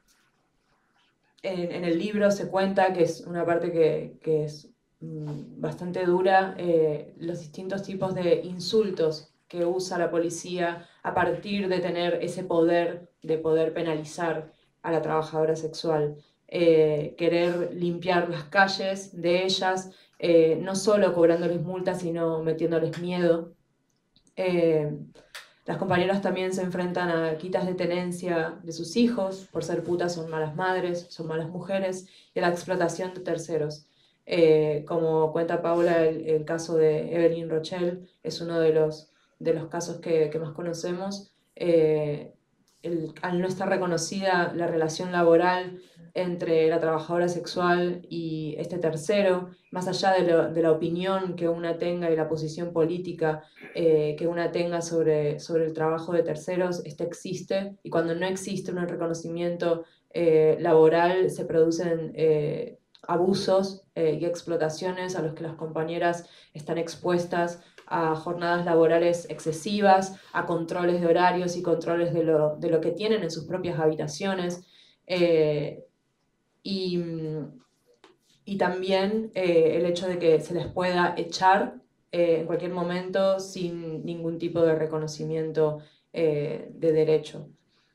En, en el libro se cuenta, que es una parte que, que es mm, bastante dura, eh, los distintos tipos de insultos que usa la policía a partir de tener ese poder de poder penalizar a la trabajadora sexual. Eh, querer limpiar las calles de ellas, eh, no solo cobrándoles multas, sino metiéndoles miedo. Eh, Las compañeras también se enfrentan a quitas de tenencia de sus hijos, por ser putas son malas madres, son malas mujeres, y a la explotación de terceros. Eh, como cuenta Paula, el, el caso de Evelyn Rochel es uno de los, de los casos que, que más conocemos. Eh, el, al no estar reconocida la relación laboral entre la trabajadora sexual y este tercero, más allá de, lo, de la opinión que una tenga y la posición política eh, que una tenga sobre, sobre el trabajo de terceros, este existe, y cuando no existe un reconocimiento eh, laboral se producen eh, abusos eh, y explotaciones a los que las compañeras están expuestas, a jornadas laborales excesivas, a controles de horarios y controles de lo, de lo que tienen en sus propias habitaciones. Eh, Y, y también eh, el hecho de que se les pueda echar eh, en cualquier momento sin ningún tipo de reconocimiento eh, de derecho.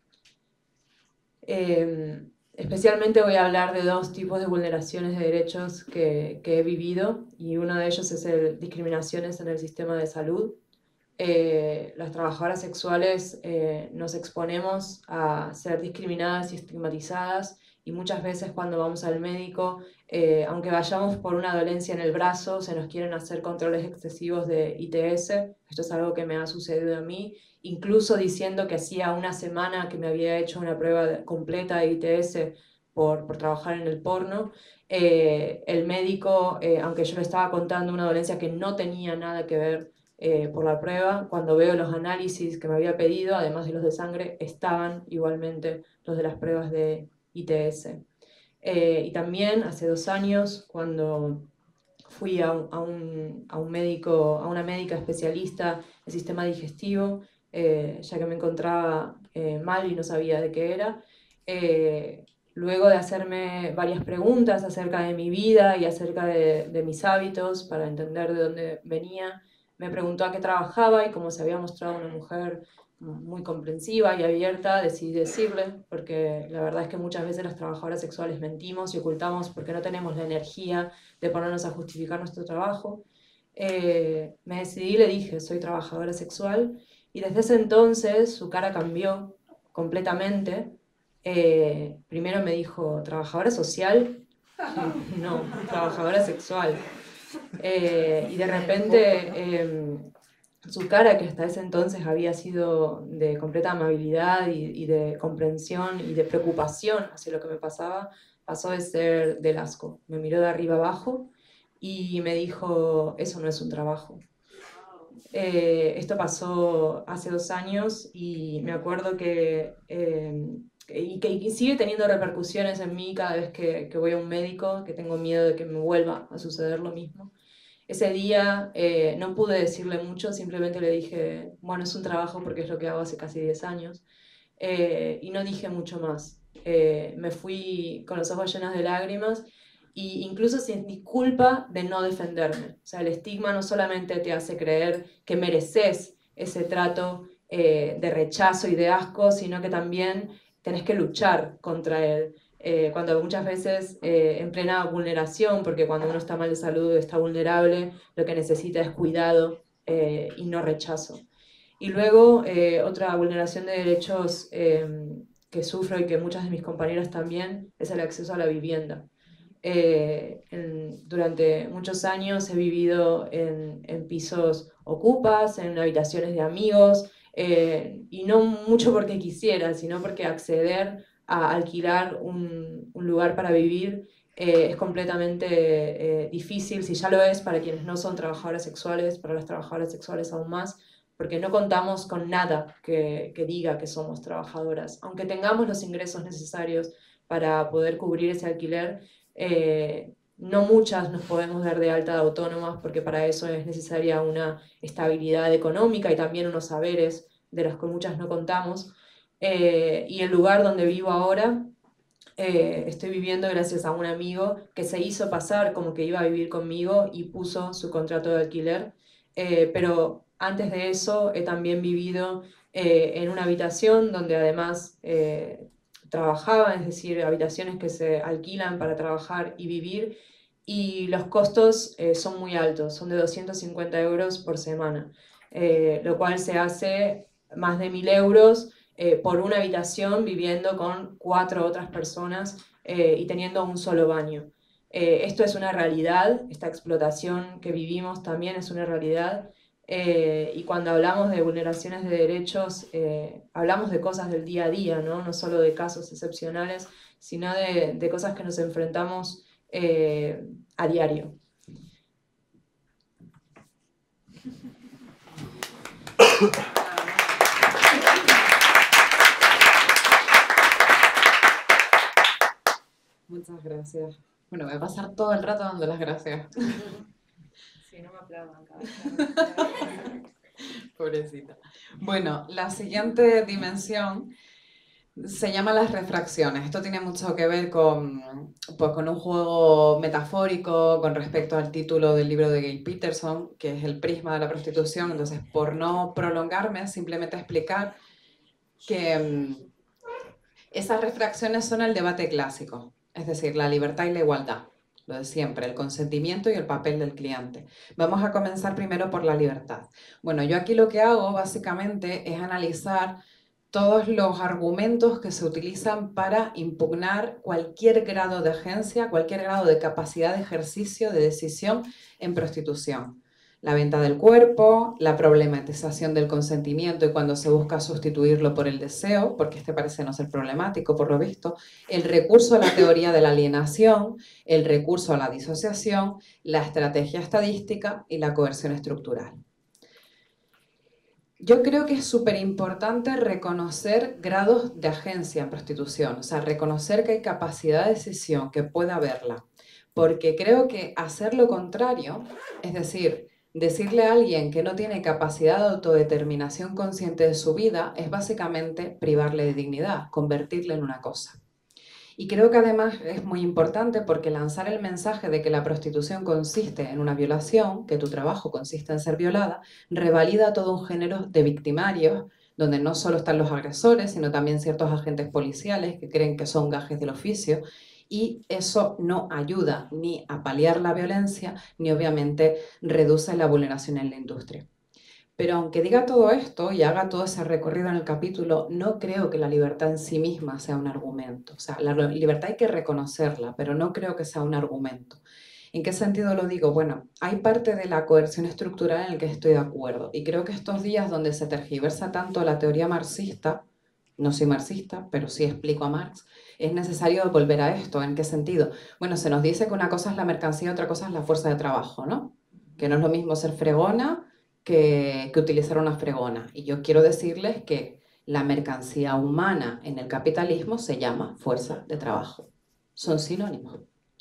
Eh, especialmente voy a hablar de dos tipos de vulneraciones de derechos que, que he vivido, y uno de ellos es el discriminaciones en el sistema de salud. Eh, las trabajadoras sexuales eh, nos exponemos a ser discriminadas y estigmatizadas, y muchas veces cuando vamos al médico, eh, aunque vayamos por una dolencia en el brazo, se nos quieren hacer controles excesivos de I T S. Esto es algo que me ha sucedido a mí, incluso diciendo que hacía una semana que me había hecho una prueba completa de I T S por, por trabajar en el porno. Eh, el médico, eh, aunque yo le estaba contando una dolencia que no tenía nada que ver eh, por la prueba, cuando veo los análisis que me había pedido, además de los de sangre, estaban igualmente los de las pruebas de I T S. Eh, y también hace dos años, cuando fui a un, a un, a un médico, a una médica especialista en sistema digestivo, eh, ya que me encontraba eh, mal y no sabía de qué era, eh, luego de hacerme varias preguntas acerca de mi vida y acerca de, de mis hábitos, para entender de dónde venía, me preguntó a qué trabajaba, y como se había mostrado una mujer muy comprensiva y abierta, decidí decirle, porque la verdad es que muchas veces las trabajadoras sexuales mentimos y ocultamos porque no tenemos la energía de ponernos a justificar nuestro trabajo. eh, me decidí y le dije, soy trabajadora sexual, y desde ese entonces su cara cambió completamente. Eh, primero me dijo, ¿trabajadora social? No, trabajadora sexual. Eh, y de repente eh, su cara, que hasta ese entonces había sido de completa amabilidad y, y de comprensión y de preocupación hacia lo que me pasaba, pasó de ser del asco. Me miró de arriba abajo y me dijo, eso no es un trabajo. Eh, esto pasó hace dos años y me acuerdo que, eh, y que y sigue teniendo repercusiones en mí cada vez que, que voy a un médico, que tengo miedo de que me vuelva a suceder lo mismo. Ese día eh, no pude decirle mucho, simplemente le dije, bueno, es un trabajo porque es lo que hago hace casi diez años, eh, y no dije mucho más. Eh, me fui con los ojos llenos de lágrimas e incluso sin disculpa de no defenderme. O sea, el estigma no solamente te hace creer que mereces ese trato eh, de rechazo y de asco, sino que también tenés que luchar contra él. Eh, cuando muchas veces eh, en plena vulneración, porque cuando uno está mal de salud, está vulnerable, lo que necesita es cuidado eh, y no rechazo. Y luego eh, otra vulneración de derechos eh, que sufro y que muchas de mis compañeras también es el acceso a la vivienda. Eh, en, durante muchos años he vivido en, en pisos ocupas, en habitaciones de amigos, eh, y no mucho porque quisiera, sino porque acceder a alquilar un, un lugar para vivir eh, es completamente eh, difícil, si ya lo es para quienes no son trabajadoras sexuales, para las trabajadoras sexuales aún más, porque no contamos con nada que, que diga que somos trabajadoras. Aunque tengamos los ingresos necesarios para poder cubrir ese alquiler, eh, no muchas nos podemos dar de alta de autónomas porque para eso es necesaria una estabilidad económica y también unos saberes de los que muchas no contamos. Eh, y el lugar donde vivo ahora, eh, estoy viviendo gracias a un amigo que se hizo pasar como que iba a vivir conmigo y puso su contrato de alquiler, eh, pero antes de eso he también vivido eh, en una habitación donde además eh, trabajaba, es decir, habitaciones que se alquilan para trabajar y vivir, y los costos eh, son muy altos, son de doscientos cincuenta euros por semana, eh, lo cual se hace más de mil euros eh, por una habitación viviendo con cuatro otras personas eh, y teniendo un solo baño. Eh, esto es una realidad, esta explotación que vivimos también es una realidad. Eh, y cuando hablamos de vulneraciones de derechos, eh, hablamos de cosas del día a día, ¿no? No solo de casos excepcionales, sino de, de cosas que nos enfrentamos eh, a diario. Muchas gracias. Bueno, voy a pasar todo el rato dando las gracias. Sí, no me aplaudan cada vez. Pobrecita. Bueno, la siguiente dimensión se llama las refracciones. Esto tiene mucho que ver con, pues, con un juego metafórico con respecto al título del libro de Gail Peterson, que es El prisma de la prostitución. Entonces, por no prolongarme, simplemente explicar que um, esas refracciones son el debate clásico, es decir, la libertad y la igualdad. Lo de siempre, el consentimiento y el papel del cliente. Vamos a comenzar primero por la libertad. Bueno, yo aquí lo que hago básicamente es analizar todos los argumentos que se utilizan para impugnar cualquier grado de agencia, cualquier grado de capacidad de ejercicio, de decisión en prostitución. La venta del cuerpo, la problematización del consentimiento y cuando se busca sustituirlo por el deseo, porque este parece no ser problemático por lo visto, el recurso a la teoría de la alienación, el recurso a la disociación, la estrategia estadística y la coerción estructural. Yo creo que es súper importante reconocer grados de agencia en prostitución, o sea, reconocer que hay capacidad de decisión, que puede haberla, porque creo que hacer lo contrario, es decir, decirle a alguien que no tiene capacidad de autodeterminación consciente de su vida es básicamente privarle de dignidad, convertirle en una cosa. Y creo que además es muy importante porque lanzar el mensaje de que la prostitución consiste en una violación, que tu trabajo consiste en ser violada, revalida todo un género de victimarios, donde no solo están los agresores, sino también ciertos agentes policiales que creen que son gajes del oficio, y eso no ayuda ni a paliar la violencia, ni obviamente reduce la vulneración en la industria. Pero aunque diga todo esto y haga todo ese recorrido en el capítulo, no creo que la libertad en sí misma sea un argumento. O sea, la libertad hay que reconocerla, pero no creo que sea un argumento. ¿En qué sentido lo digo? Bueno, hay parte de la coerción estructural en la que estoy de acuerdo. Y creo que estos días donde se tergiversa tanto la teoría marxista, no soy marxista, pero sí explico a Marx, es necesario volver a esto. ¿En qué sentido? Bueno, se nos dice que una cosa es la mercancía y otra cosa es la fuerza de trabajo, ¿no? Que no es lo mismo ser fregona que, que utilizar una fregona. Y yo quiero decirles que la mercancía humana en el capitalismo se llama fuerza de trabajo. Son sinónimos.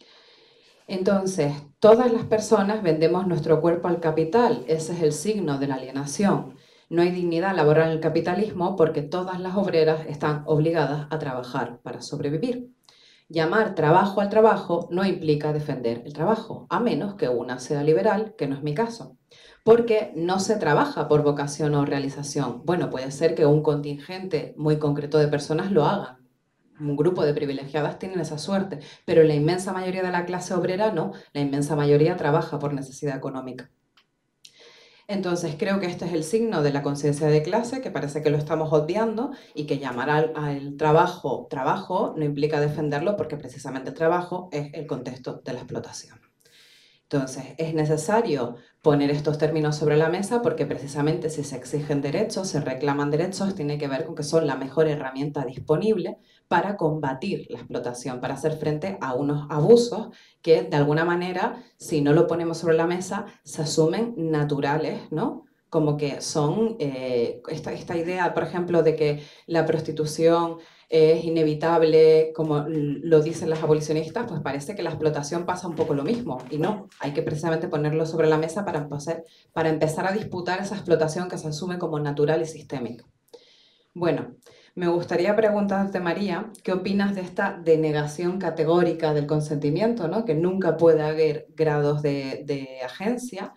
Entonces, todas las personas vendemos nuestro cuerpo al capital. Ese es el signo de la alienación. No hay dignidad laboral en el capitalismo porque todas las obreras están obligadas a trabajar para sobrevivir. Llamar trabajo al trabajo no implica defender el trabajo, a menos que una sea liberal, que no es mi caso. Porque no se trabaja por vocación o realización. Bueno, puede ser que un contingente muy concreto de personas lo hagan. Un grupo de privilegiadas tienen esa suerte, pero la inmensa mayoría de la clase obrera no. La inmensa mayoría trabaja por necesidad económica. Entonces creo que este es el signo de la conciencia de clase, que parece que lo estamos obviando, y que llamar al, al trabajo trabajo no implica defenderlo porque precisamente el trabajo es el contexto de la explotación. Entonces, es necesario poner estos términos sobre la mesa porque precisamente si se exigen derechos, se reclaman derechos, tiene que ver con que son la mejor herramienta disponible para combatir la explotación, para hacer frente a unos abusos que de alguna manera, si no lo ponemos sobre la mesa, se asumen naturales, ¿no? Como que son eh, esta, esta idea, por ejemplo, de que la prostitución es inevitable, como lo dicen las abolicionistas, pues parece que la explotación pasa un poco lo mismo, y no, hay que precisamente ponerlo sobre la mesa para empezar, para empezar a disputar esa explotación que se asume como natural y sistémica. Bueno, me gustaría preguntarte, María, ¿qué opinas de esta denegación categórica del consentimiento, ¿no? Que nunca puede haber grados de, de agencia,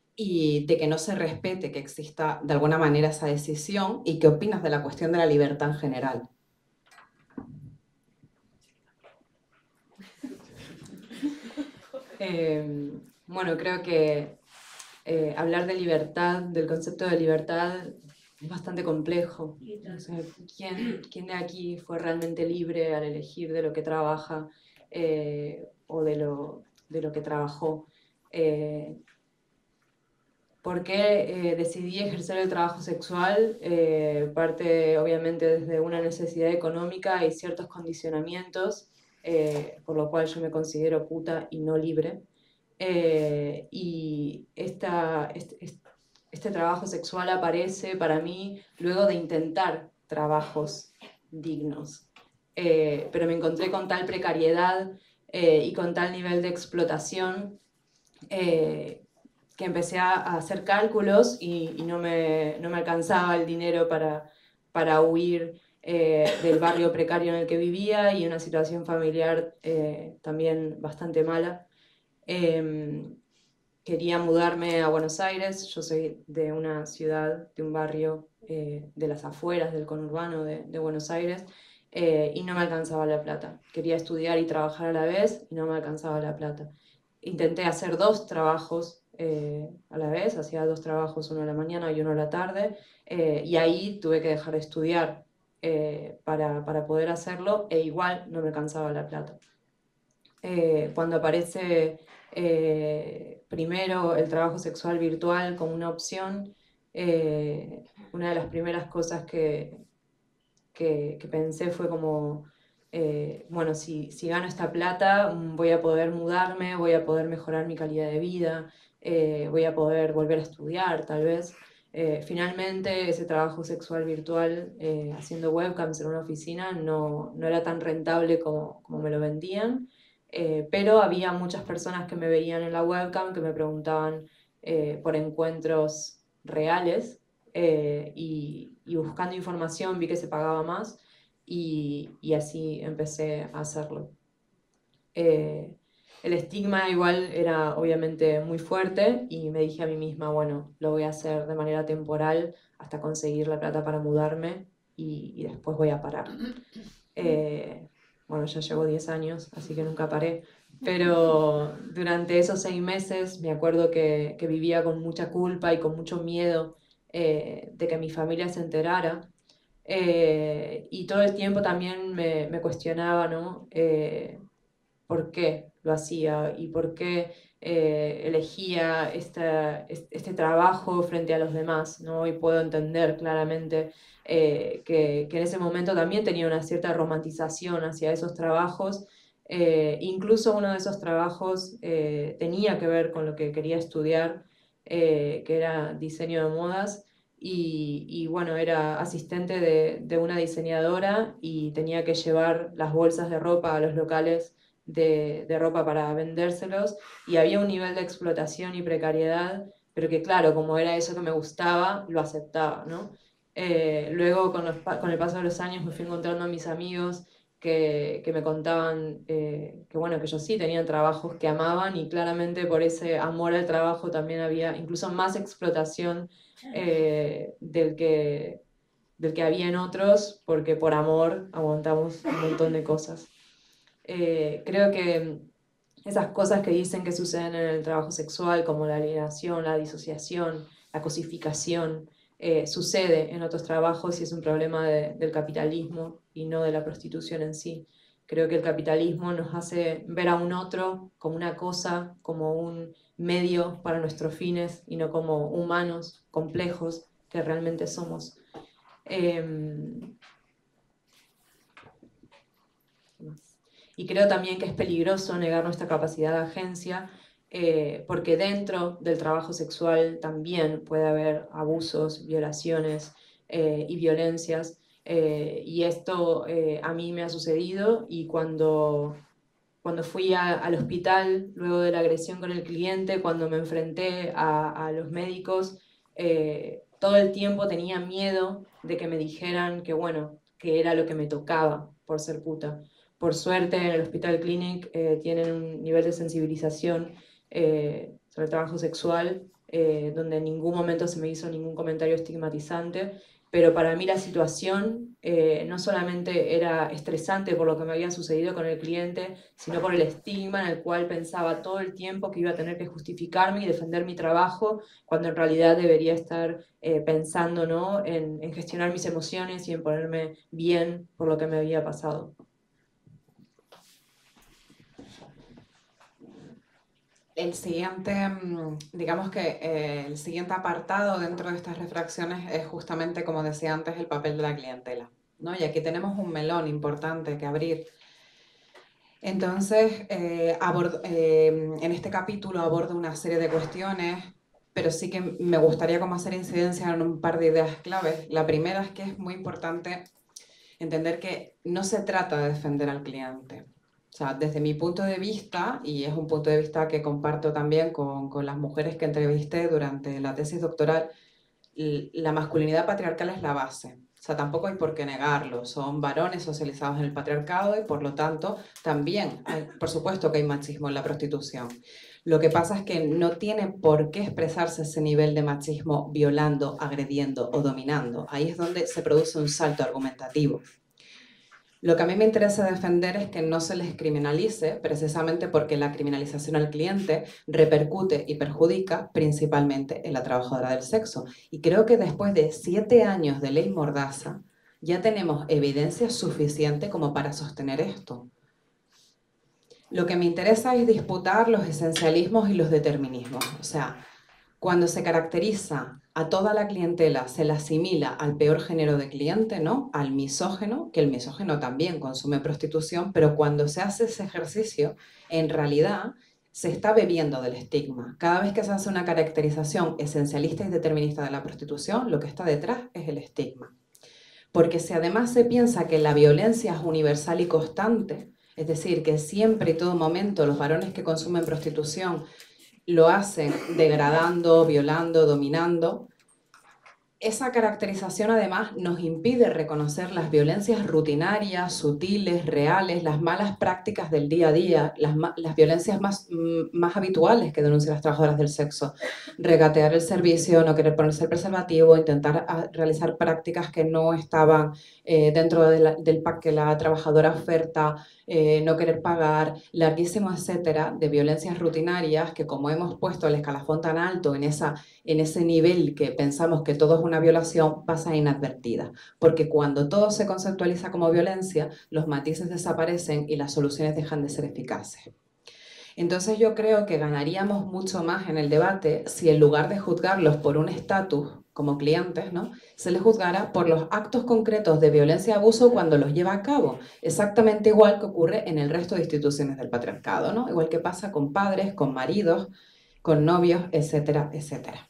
y de que no se respete que exista de alguna manera esa decisión, y qué opinas de la cuestión de la libertad en general? Eh, bueno, creo que eh, hablar de libertad, del concepto de libertad, es bastante complejo. O sea, ¿quién, ¿quién de aquí fue realmente libre al elegir de lo que trabaja eh, o de lo, de lo que trabajó? Eh, ¿Por qué eh, decidí ejercer el trabajo sexual? Eh, parte obviamente desde una necesidad económica y ciertos condicionamientos, eh, por lo cual yo me considero puta y no libre. Eh, y esta, este, este trabajo sexual aparece para mí luego de intentar trabajos dignos. Eh, pero me encontré con tal precariedad eh, y con tal nivel de explotación eh, que empecé a hacer cálculos y, y no, me, no me alcanzaba el dinero para, para huir eh, del barrio precario en el que vivía y una situación familiar eh, también bastante mala. Eh, quería mudarme a Buenos Aires. Yo soy de una ciudad, de un barrio eh, de las afueras del conurbano de, de Buenos Aires, eh, y no me alcanzaba la plata. Quería estudiar y trabajar a la vez y no me alcanzaba la plata. Intenté hacer dos trabajos eh, a la vez, hacía dos trabajos, uno a la mañana y uno a la tarde, eh, y ahí tuve que dejar de estudiar eh, para, para poder hacerlo, e igual no me alcanzaba la plata. Eh, cuando aparece eh, primero el trabajo sexual virtual como una opción, eh, una de las primeras cosas que, que, que pensé fue como, eh, bueno, si, si gano esta plata voy a poder mudarme, voy a poder mejorar mi calidad de vida, eh, voy a poder volver a estudiar tal vez. Eh, finalmente ese trabajo sexual virtual eh, haciendo webcams en una oficina no, no era tan rentable como, como me lo vendían, eh, pero había muchas personas que me veían en la webcam que me preguntaban eh, por encuentros reales, eh, y, y buscando información vi que se pagaba más y, y así empecé a hacerlo. Eh, el estigma igual era obviamente muy fuerte y me dije a mí misma, bueno, lo voy a hacer de manera temporal hasta conseguir la plata para mudarme y, y después voy a parar. Eh, bueno, ya llevo diez años, así que nunca paré, pero durante esos seis meses me acuerdo que, que vivía con mucha culpa y con mucho miedo eh, de que mi familia se enterara. Eh, y todo el tiempo también me, me cuestionaba, ¿no? Eh, ¿por qué lo hacía y por qué eh, elegía esta, este trabajo frente a los demás, ¿no? Y puedo entender claramente eh, que, que en ese momento también tenía una cierta romantización hacia esos trabajos. Eh, incluso uno de esos trabajos eh, tenía que ver con lo que quería estudiar, eh, que era diseño de modas. Y, y, bueno, era asistente de, de una diseñadora y tenía que llevar las bolsas de ropa a los locales de, de ropa para vendérselos, y había un nivel de explotación y precariedad, pero que claro, como era eso que me gustaba, lo aceptaba, ¿no? Eh, luego con, los, con el paso de los años me fui encontrando a mis amigos que, que me contaban eh, que bueno, que ellos sí tenían trabajos que amaban, y claramente por ese amor al trabajo también había incluso más explotación eh, del, que, del que había en otros, porque por amor aguantamos un montón de cosas. Eh, creo que esas cosas que dicen que suceden en el trabajo sexual, como la alienación, la disociación, la cosificación, eh, sucede en otros trabajos y es un problema de, del capitalismo y no de la prostitución en sí. Creo que el capitalismo nos hace ver a un otro como una cosa, como un medio para nuestros fines y no como humanos complejos que realmente somos. Eh, Y creo también que es peligroso negar nuestra capacidad de agencia, eh, porque dentro del trabajo sexual también puede haber abusos, violaciones eh, y violencias. Eh, y esto eh, a mí me ha sucedido, y cuando, cuando fui a, al hospital luego de la agresión con el cliente, cuando me enfrenté a, a los médicos, eh, todo el tiempo tenía miedo de que me dijeran que, bueno, que era lo que me tocaba por ser puta. Por suerte, en el Hospital Clinic eh, tienen un nivel de sensibilización eh, sobre el trabajo sexual, eh, donde en ningún momento se me hizo ningún comentario estigmatizante, pero para mí la situación eh, no solamente era estresante por lo que me había sucedido con el cliente, sino por el estigma en el cual pensaba todo el tiempo que iba a tener que justificarme y defender mi trabajo, cuando en realidad debería estar eh, pensando, ¿no?, en, en gestionar mis emociones y en ponerme bien por lo que me había pasado. El siguiente, digamos que eh, el siguiente apartado dentro de estas refracciones es justamente, como decía antes, el papel de la clientela, ¿no? Y aquí tenemos un melón importante que abrir. Entonces, eh, abordo, eh, en este capítulo abordo una serie de cuestiones, pero sí que me gustaría como hacer incidencia en un par de ideas claves. La primera es que es muy importante entender que no se trata de defender al cliente. O sea, desde mi punto de vista, y es un punto de vista que comparto también con, con las mujeres que entrevisté durante la tesis doctoral, la masculinidad patriarcal es la base. O sea, tampoco hay por qué negarlo. Son varones socializados en el patriarcado y, por lo tanto, también, hay, por supuesto que hay machismo en la prostitución. Lo que pasa es que no tiene por qué expresarse ese nivel de machismo violando, agrediendo o dominando. Ahí es donde se produce un salto argumentativo. Lo que a mí me interesa defender es que no se les criminalice, precisamente porque la criminalización al cliente repercute y perjudica principalmente en la trabajadora del sexo. Y creo que después de siete años de ley Mordaza, ya tenemos evidencia suficiente como para sostener esto. Lo que me interesa es disputar los esencialismos y los determinismos. O sea, cuando se caracteriza a toda la clientela, se la asimila al peor género de cliente, ¿no?, al misógeno, que el misógeno también consume prostitución, pero cuando se hace ese ejercicio, en realidad se está bebiendo del estigma. Cada vez que se hace una caracterización esencialista y determinista de la prostitución, lo que está detrás es el estigma. Porque si además se piensa que la violencia es universal y constante, es decir, que siempre y todo momento los varones que consumen prostitución lo hacen degradando, violando, dominando, esa caracterización además nos impide reconocer las violencias rutinarias, sutiles, reales, las malas prácticas del día a día, las, las violencias más, más habituales que denuncian las trabajadoras del sexo. Regatear el servicio, no querer ponerse el preservativo, intentar a, realizar prácticas que no estaban eh, dentro de la, del pack que la trabajadora oferta, eh, no querer pagar, larguísimo etcétera, de violencias rutinarias que, como hemos puesto el escalafón tan alto en, esa, en ese nivel que pensamos que todo es una violación, pasa inadvertida. Porque cuando todo se conceptualiza como violencia, los matices desaparecen y las soluciones dejan de ser eficaces. Entonces yo creo que ganaríamos mucho más en el debate si en lugar de juzgarlos por un estatus como clientes, ¿no?, se les juzgara por los actos concretos de violencia y abuso cuando los lleva a cabo, exactamente igual que ocurre en el resto de instituciones del patriarcado, ¿no? Igual que pasa con padres, con maridos, con novios, etcétera, etcétera.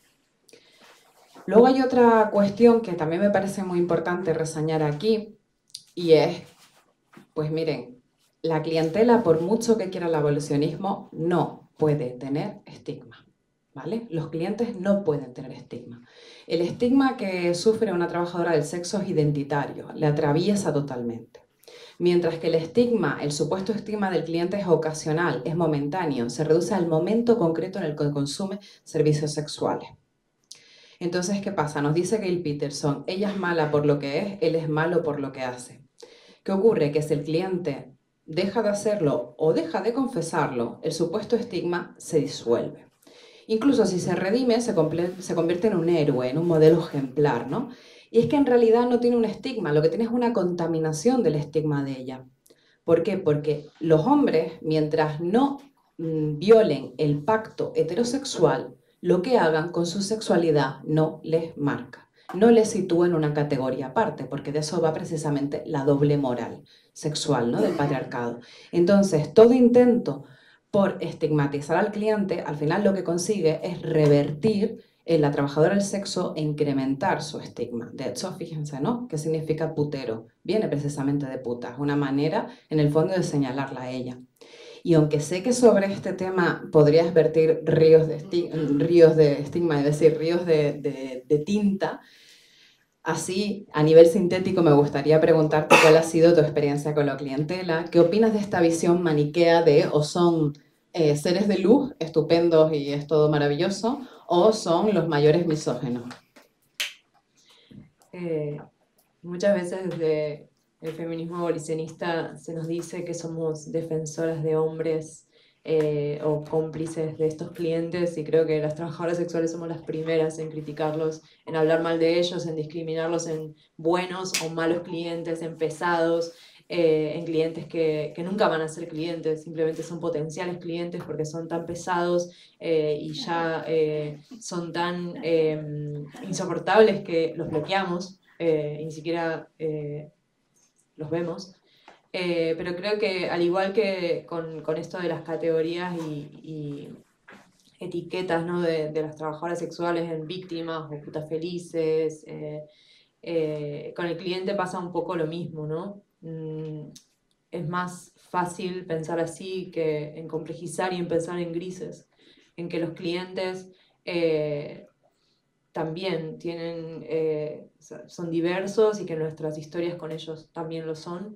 Luego hay otra cuestión que también me parece muy importante reseñar aquí, y es, pues miren, la clientela, por mucho que quiera el abolicionismo, no puede tener estigma, ¿vale? Los clientes no pueden tener estigma. El estigma que sufre una trabajadora del sexo es identitario, le atraviesa totalmente. Mientras que el estigma, el supuesto estigma del cliente es ocasional, es momentáneo, se reduce al momento concreto en el que consume servicios sexuales. Entonces, ¿qué pasa? Nos dice Gail Peterson, ella es mala por lo que es, él es malo por lo que hace. ¿Qué ocurre? Que si el cliente deja de hacerlo o deja de confesarlo, el supuesto estigma se disuelve. Incluso si se redime, se, se convierte en un héroe, en un modelo ejemplar, ¿no? Y es que en realidad no tiene un estigma, lo que tiene es una contaminación del estigma de ella. ¿Por qué? Porque los hombres, mientras no mmm, violen el pacto heterosexual, lo que hagan con su sexualidad no les marca, no les sitúa en una categoría aparte, porque de eso va precisamente la doble moral sexual, ¿no?, del patriarcado. Entonces, todo intento por estigmatizar al cliente, al final lo que consigue es revertir en la trabajadora del sexo e incrementar su estigma. De hecho, fíjense, ¿no?, ¿qué significa putero? Viene precisamente de puta, es una manera, en el fondo, de señalarla a ella. Y aunque sé que sobre este tema podrías vertir ríos de, ríos de estigma, es decir, ríos de, de, de tinta, así, a nivel sintético, me gustaría preguntarte cuál ha sido tu experiencia con la clientela, qué opinas de esta visión maniquea de o son eh, seres de luz, estupendos y es todo maravilloso, o son los mayores misógenos. Eh, muchas veces desde el feminismo abolicionista se nos dice que somos defensoras de hombres eh, o cómplices de estos clientes, y creo que las trabajadoras sexuales somos las primeras en criticarlos, en hablar mal de ellos, en discriminarlos en buenos o malos clientes, en pesados, eh, en clientes que, que nunca van a ser clientes, simplemente son potenciales clientes porque son tan pesados eh, y ya eh, son tan eh, insoportables que los bloqueamos eh, y ni siquiera eh, los vemos. Eh, pero creo que al igual que con, con esto de las categorías y, y etiquetas, ¿no?, de, de las trabajadoras sexuales en víctimas o putas felices, eh, eh, con el cliente pasa un poco lo mismo, ¿no? Mm, es más fácil pensar así que en complejizar y en pensar en grises, en que los clientes eh, también tienen, eh, son diversos y que nuestras historias con ellos también lo son.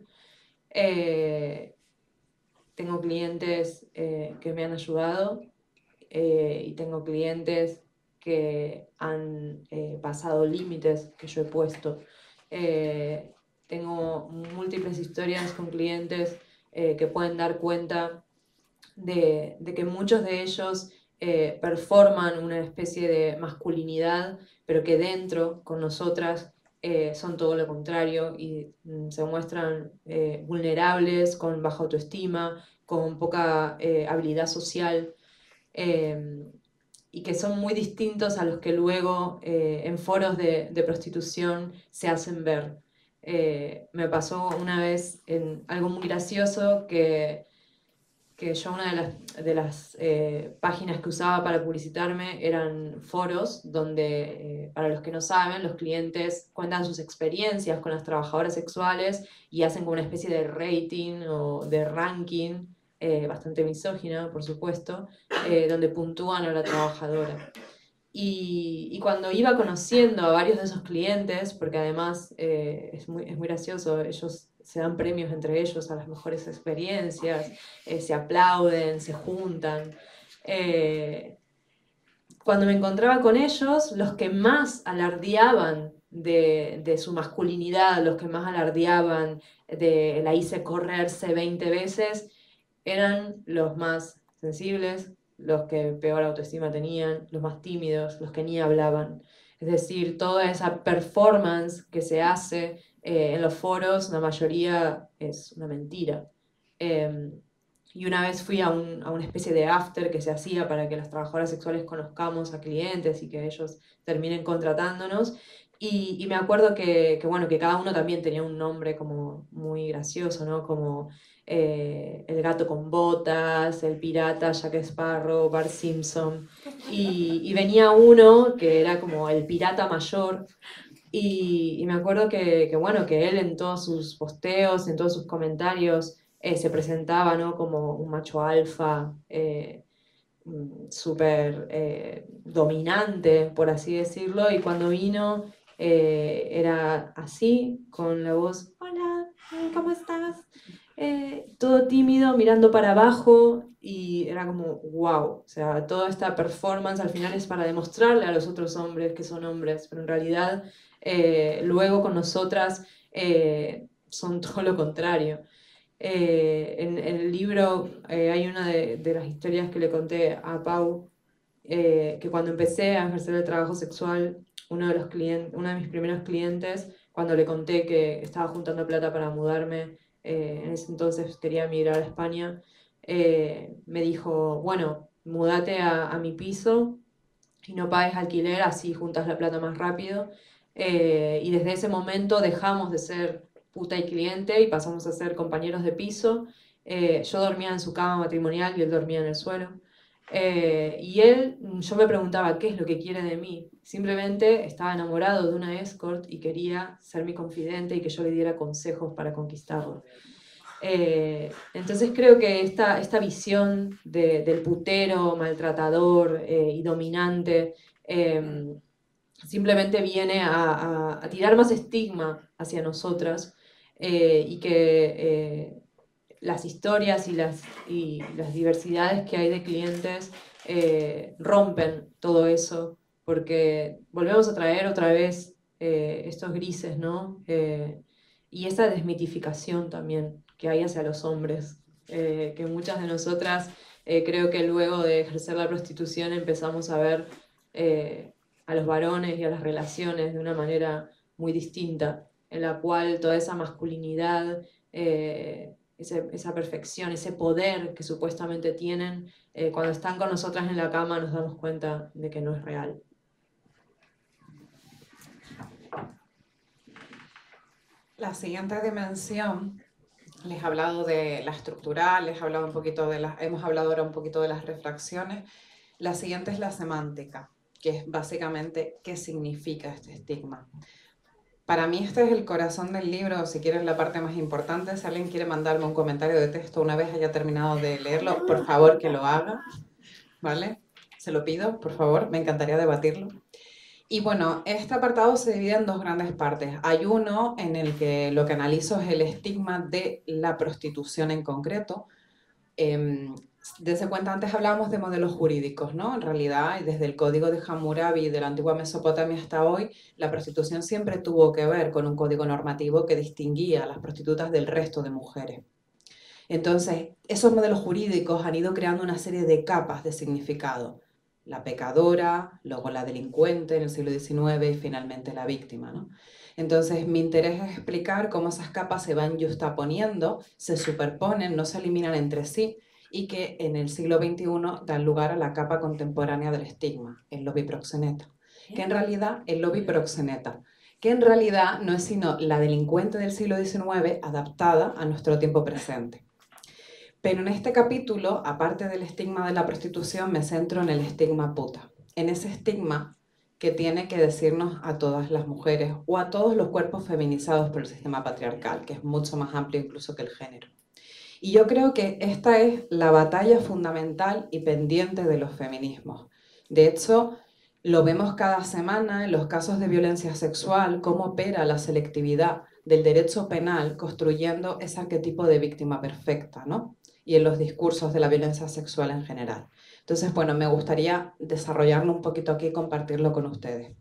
Eh, tengo clientes eh, que me han ayudado eh, y tengo clientes que han eh, pasado límites que yo he puesto. Eh, tengo múltiples historias con clientes eh, que pueden dar cuenta de, de que muchos de ellos eh, performan una especie de masculinidad, pero que dentro, con nosotras, Eh, son todo lo contrario y mm, se muestran eh, vulnerables, con baja autoestima, con poca eh, habilidad social eh, y que son muy distintos a los que luego eh, en foros de, de prostitución se hacen ver. Eh, me pasó una vez en algo muy gracioso que que yo una de las, de las eh, páginas que usaba para publicitarme eran foros donde, eh, para los que no saben, los clientes cuentan sus experiencias con las trabajadoras sexuales y hacen como una especie de rating o de ranking, eh, bastante misógina, por supuesto, eh, donde puntúan a la trabajadora. Y, y cuando iba conociendo a varios de esos clientes, porque además eh, es, muy, es muy gracioso, ellos se dan premios entre ellos a las mejores experiencias, eh, se aplauden, se juntan. Eh, cuando me encontraba con ellos, los que más alardeaban de, de su masculinidad, los que más alardeaban de la hice correrse veinte veces, eran los más sensibles, los que peor autoestima tenían, los más tímidos, los que ni hablaban. Es decir, toda esa performance que se hace eh, en los foros, la mayoría es una mentira. Eh, y una vez fui a, un, a una especie de after que se hacía para que las trabajadoras sexuales conozcamos a clientes y que ellos terminen contratándonos. Y, y me acuerdo que, que, bueno, que cada uno también tenía un nombre como muy gracioso, ¿no? Como eh, el gato con botas, el pirata, Jack Sparrow, Bart Simpson. Y, y venía uno que era como el pirata mayor. Y, y me acuerdo que, que, bueno, que él en todos sus posteos, en todos sus comentarios, eh, se presentaba, ¿no? Como un macho alfa, eh, súper eh, dominante, por así decirlo, y cuando vino eh, era así, con la voz, hola, ¿cómo estás? Eh, todo tímido, mirando para abajo, y era como, wow, o sea, toda esta performance al final es para demostrarle a los otros hombres que son hombres, pero en realidad eh, luego con nosotras eh, son todo lo contrario. Eh, en, en el libro eh, hay una de, de las historias que le conté a Pau, eh, que cuando empecé a ejercer el trabajo sexual, uno de, los clientes, uno de mis primeros clientes, cuando le conté que estaba juntando plata para mudarme, eh, en ese entonces quería emigrar a España, eh, me dijo, bueno, mudate a, a mi piso y no pagues alquiler, así juntas la plata más rápido. Eh, y desde ese momento dejamos de ser puta y cliente y pasamos a ser compañeros de piso. Eh, yo dormía en su cama matrimonial y él dormía en el suelo. Eh, y él, yo me preguntaba qué es lo que quiere de mí. Simplemente estaba enamorado de una escort y quería ser mi confidente y que yo le diera consejos para conquistarlo. Eh, entonces creo que esta, esta visión de, del putero, maltratador eh, y dominante eh, simplemente viene a, a, a, tirar más estigma hacia nosotras eh, y que eh, las historias y las, y las diversidades que hay de clientes eh, rompen todo eso, porque volvemos a traer otra vez eh, estos grises, ¿no? Eh, y esa desmitificación también que hay hacia los hombres, eh, que muchas de nosotras eh, creo que luego de ejercer la prostitución empezamos a ver eh, a los varones y a las relaciones de una manera muy distinta, en la cual toda esa masculinidad, eh, ese, esa perfección, ese poder que supuestamente tienen, eh, cuando están con nosotras en la cama nos damos cuenta de que no es real. La siguiente dimensión, les he hablado de la estructural, les he hablado un poquito de las, hemos hablado ahora un poquito de las refracciones. La siguiente es la semántica, que es básicamente qué significa este estigma. Para mí este es el corazón del libro, si quieres la parte más importante. Si alguien quiere mandarme un comentario de texto una vez haya terminado de leerlo, por favor que lo haga, ¿vale? Se lo pido, por favor, me encantaría debatirlo. Y bueno, este apartado se divide en dos grandes partes. Hay uno en el que lo que analizo es el estigma de la prostitución en concreto. Eh, desde cuenta antes hablábamos de modelos jurídicos, ¿no? En realidad, desde el código de Hammurabi de la antigua Mesopotamia hasta hoy, la prostitución siempre tuvo que ver con un código normativo que distinguía a las prostitutas del resto de mujeres. Entonces, esos modelos jurídicos han ido creando una serie de capas de significado. La pecadora, luego la delincuente en el siglo diecinueve y finalmente la víctima, ¿no? Entonces, mi interés es explicar cómo esas capas se van justaponiendo, se superponen, no se eliminan entre sí, y que en el siglo veintiuno dan lugar a la capa contemporánea del estigma, el lobby proxeneta, que en realidad el lobby proxeneta, que en realidad no es sino la delincuente del siglo diecinueve adaptada a nuestro tiempo presente. Pero en este capítulo, aparte del estigma de la prostitución, me centro en el estigma puta, en ese estigma que tiene que decirnos a todas las mujeres o a todos los cuerpos feminizados por el sistema patriarcal, que es mucho más amplio incluso que el género. Y yo creo que esta es la batalla fundamental y pendiente de los feminismos. De hecho, Lo vemos cada semana en los casos de violencia sexual, cómo opera la selectividad del derecho penal construyendo ese arquetipo de víctima perfecta, ¿no? Y en los discursos de la violencia sexual en general. Entonces, bueno, me gustaría desarrollarlo un poquito aquí y compartirlo con ustedes.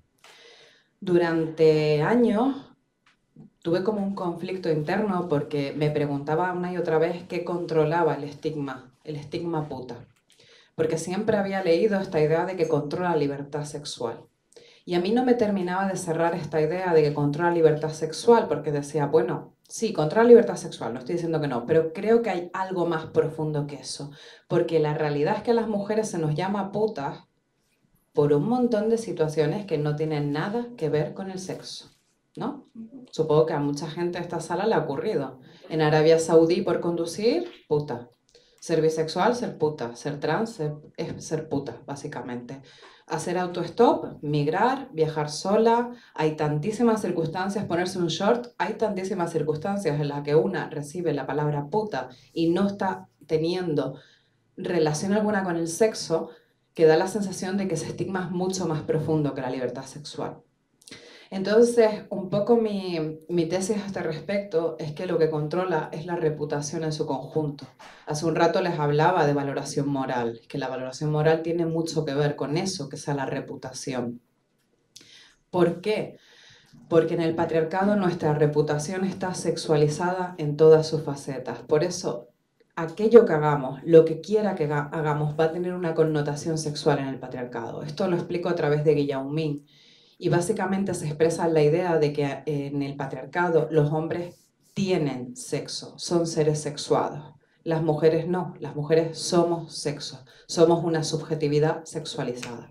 Durante años tuve como un conflicto interno porque me preguntaba una y otra vez qué controlaba el estigma, el estigma puta. Porque siempre había leído esta idea de que controla la libertad sexual. Y a mí no me terminaba de cerrar esta idea de que controla la libertad sexual, porque decía, bueno, sí, controla la libertad sexual, no estoy diciendo que no, pero creo que hay algo más profundo que eso. Porque la realidad es que a las mujeres se nos llama putas por un montón de situaciones que no tienen nada que ver con el sexo, ¿no? Supongo que a mucha gente de esta sala le ha ocurrido. En Arabia Saudí por conducir, puta. Ser bisexual, ser puta. Ser trans, ser, es ser puta, básicamente. Hacer autostop, migrar, viajar sola. Hay tantísimas circunstancias, ponerse un short. Hay tantísimas circunstancias en las que una recibe la palabra puta y no está teniendo relación alguna con el sexo, que da la sensación de que ese estigma es mucho más profundo que la libertad sexual. Entonces, un poco mi, mi tesis a este respecto es que lo que controla es la reputación en su conjunto. Hace un rato les hablaba de valoración moral, que la valoración moral tiene mucho que ver con eso, que es la reputación. ¿Por qué? Porque en el patriarcado nuestra reputación está sexualizada en todas sus facetas. Por eso, aquello que hagamos, lo que quiera que hagamos, va a tener una connotación sexual en el patriarcado. Esto lo explico a través de Guillaumin. Y básicamente se expresa la idea de que en el patriarcado los hombres tienen sexo, son seres sexuados. Las mujeres no, las mujeres somos sexo, somos una subjetividad sexualizada.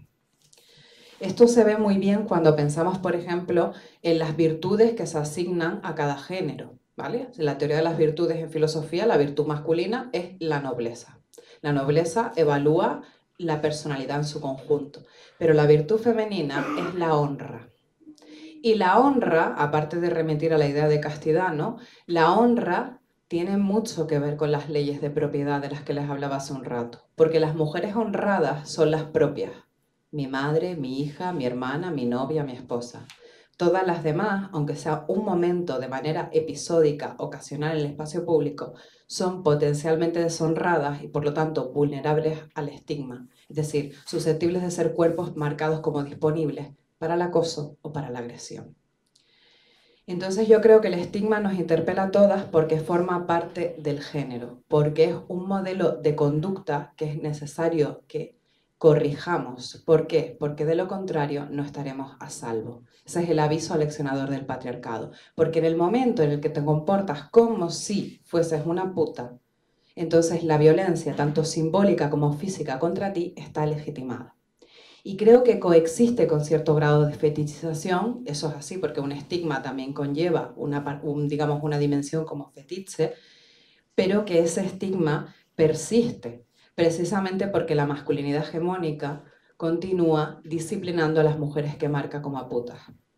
Esto se ve muy bien cuando pensamos, por ejemplo, en las virtudes que se asignan a cada género, ¿vale? En la teoría de las virtudes en filosofía, la virtud masculina es la nobleza. La nobleza evalúa la personalidad en su conjunto, pero la virtud femenina es la honra. Y la honra, aparte de remitir a la idea de castidad, ¿no? La honra tiene mucho que ver con las leyes de propiedad de las que les hablaba hace un rato, porque las mujeres honradas son las propias. Mi madre, mi hija, mi hermana, mi novia, mi esposa. Todas las demás, aunque sea un momento de manera episódica, ocasional en el espacio público, son potencialmente deshonradas y por lo tanto vulnerables al estigma, es decir, susceptibles de ser cuerpos marcados como disponibles para el acoso o para la agresión. Entonces yo creo que el estigma nos interpela a todas porque forma parte del género, porque es un modelo de conducta que es necesario que corrijamos. ¿Por qué? Porque de lo contrario no estaremos a salvo. Ese es el aviso aleccionador del patriarcado. Porque en el momento en el que te comportas como si fueses una puta, entonces la violencia, tanto simbólica como física contra ti, está legitimada. Y creo que coexiste con cierto grado de fetichización, eso es así porque un estigma también conlleva una, un, digamos, una dimensión como fetiche, pero que ese estigma persiste, precisamente porque la masculinidad hegemónica continúa disciplinando a las mujeres que marca como a putas.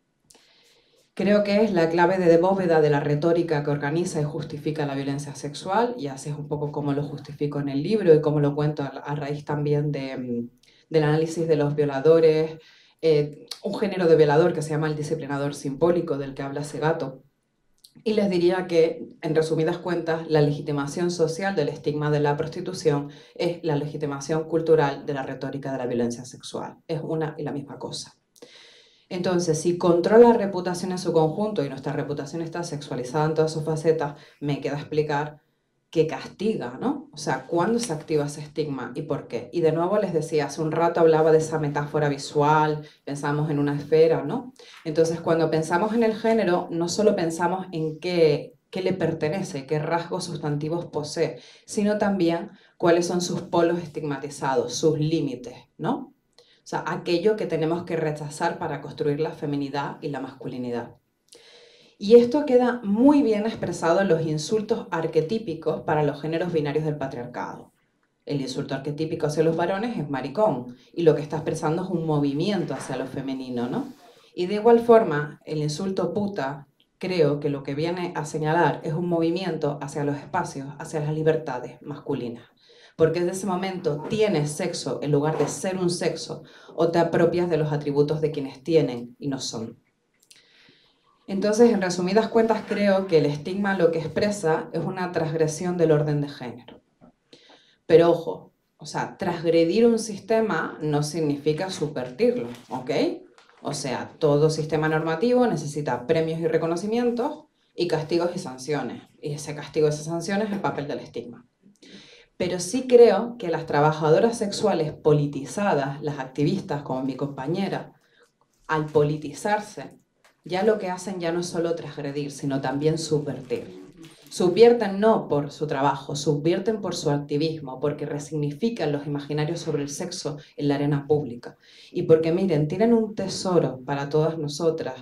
Creo que es la clave de bóveda de la retórica que organiza y justifica la violencia sexual, y así es un poco como lo justifico en el libro y como lo cuento a, a raíz también de, del análisis de los violadores, eh, un género de violador que se llama el disciplinador simbólico, del que habla Segato. Y les diría que, en resumidas cuentas, la legitimación social del estigma de la prostitución es la legitimación cultural de la retórica de la violencia sexual. Es una y la misma cosa. Entonces, si controla la reputación en su conjunto y nuestra reputación está sexualizada en todas sus facetas, me queda explicar que castiga, ¿no? O sea, ¿cuándo se activa ese estigma y por qué? Y de nuevo les decía, hace un rato hablaba de esa metáfora visual, pensamos en una esfera, ¿no? Entonces, cuando pensamos en el género, no solo pensamos en qué, qué le pertenece, qué rasgos sustantivos posee, sino también cuáles son sus polos estigmatizados, sus límites, ¿no? O sea, aquello que tenemos que rechazar para construir la feminidad y la masculinidad. Y esto queda muy bien expresado en los insultos arquetípicos para los géneros binarios del patriarcado. El insulto arquetípico hacia los varones es maricón, y lo que está expresando es un movimiento hacia lo femenino, ¿no? Y de igual forma, el insulto puta, creo que lo que viene a señalar es un movimiento hacia los espacios, hacia las libertades masculinas. porque desde ese momento tienes sexo en lugar de ser un sexo, o te apropias de los atributos de quienes tienen y no son. Entonces, en resumidas cuentas, creo que el estigma lo que expresa es una transgresión del orden de género. Pero ojo, o sea, transgredir un sistema no significa subvertirlo, ¿ok? O sea, todo sistema normativo necesita premios y reconocimientos y castigos y sanciones. Y ese castigo y esas sanciones es el papel del estigma. Pero sí creo que las trabajadoras sexuales politizadas, las activistas como mi compañera, al politizarse, ya lo que hacen ya no es solo transgredir, sino también subvertir. Subvierten no por su trabajo, subvierten por su activismo, porque resignifican los imaginarios sobre el sexo en la arena pública. Y porque, miren, tienen un tesoro para todas nosotras.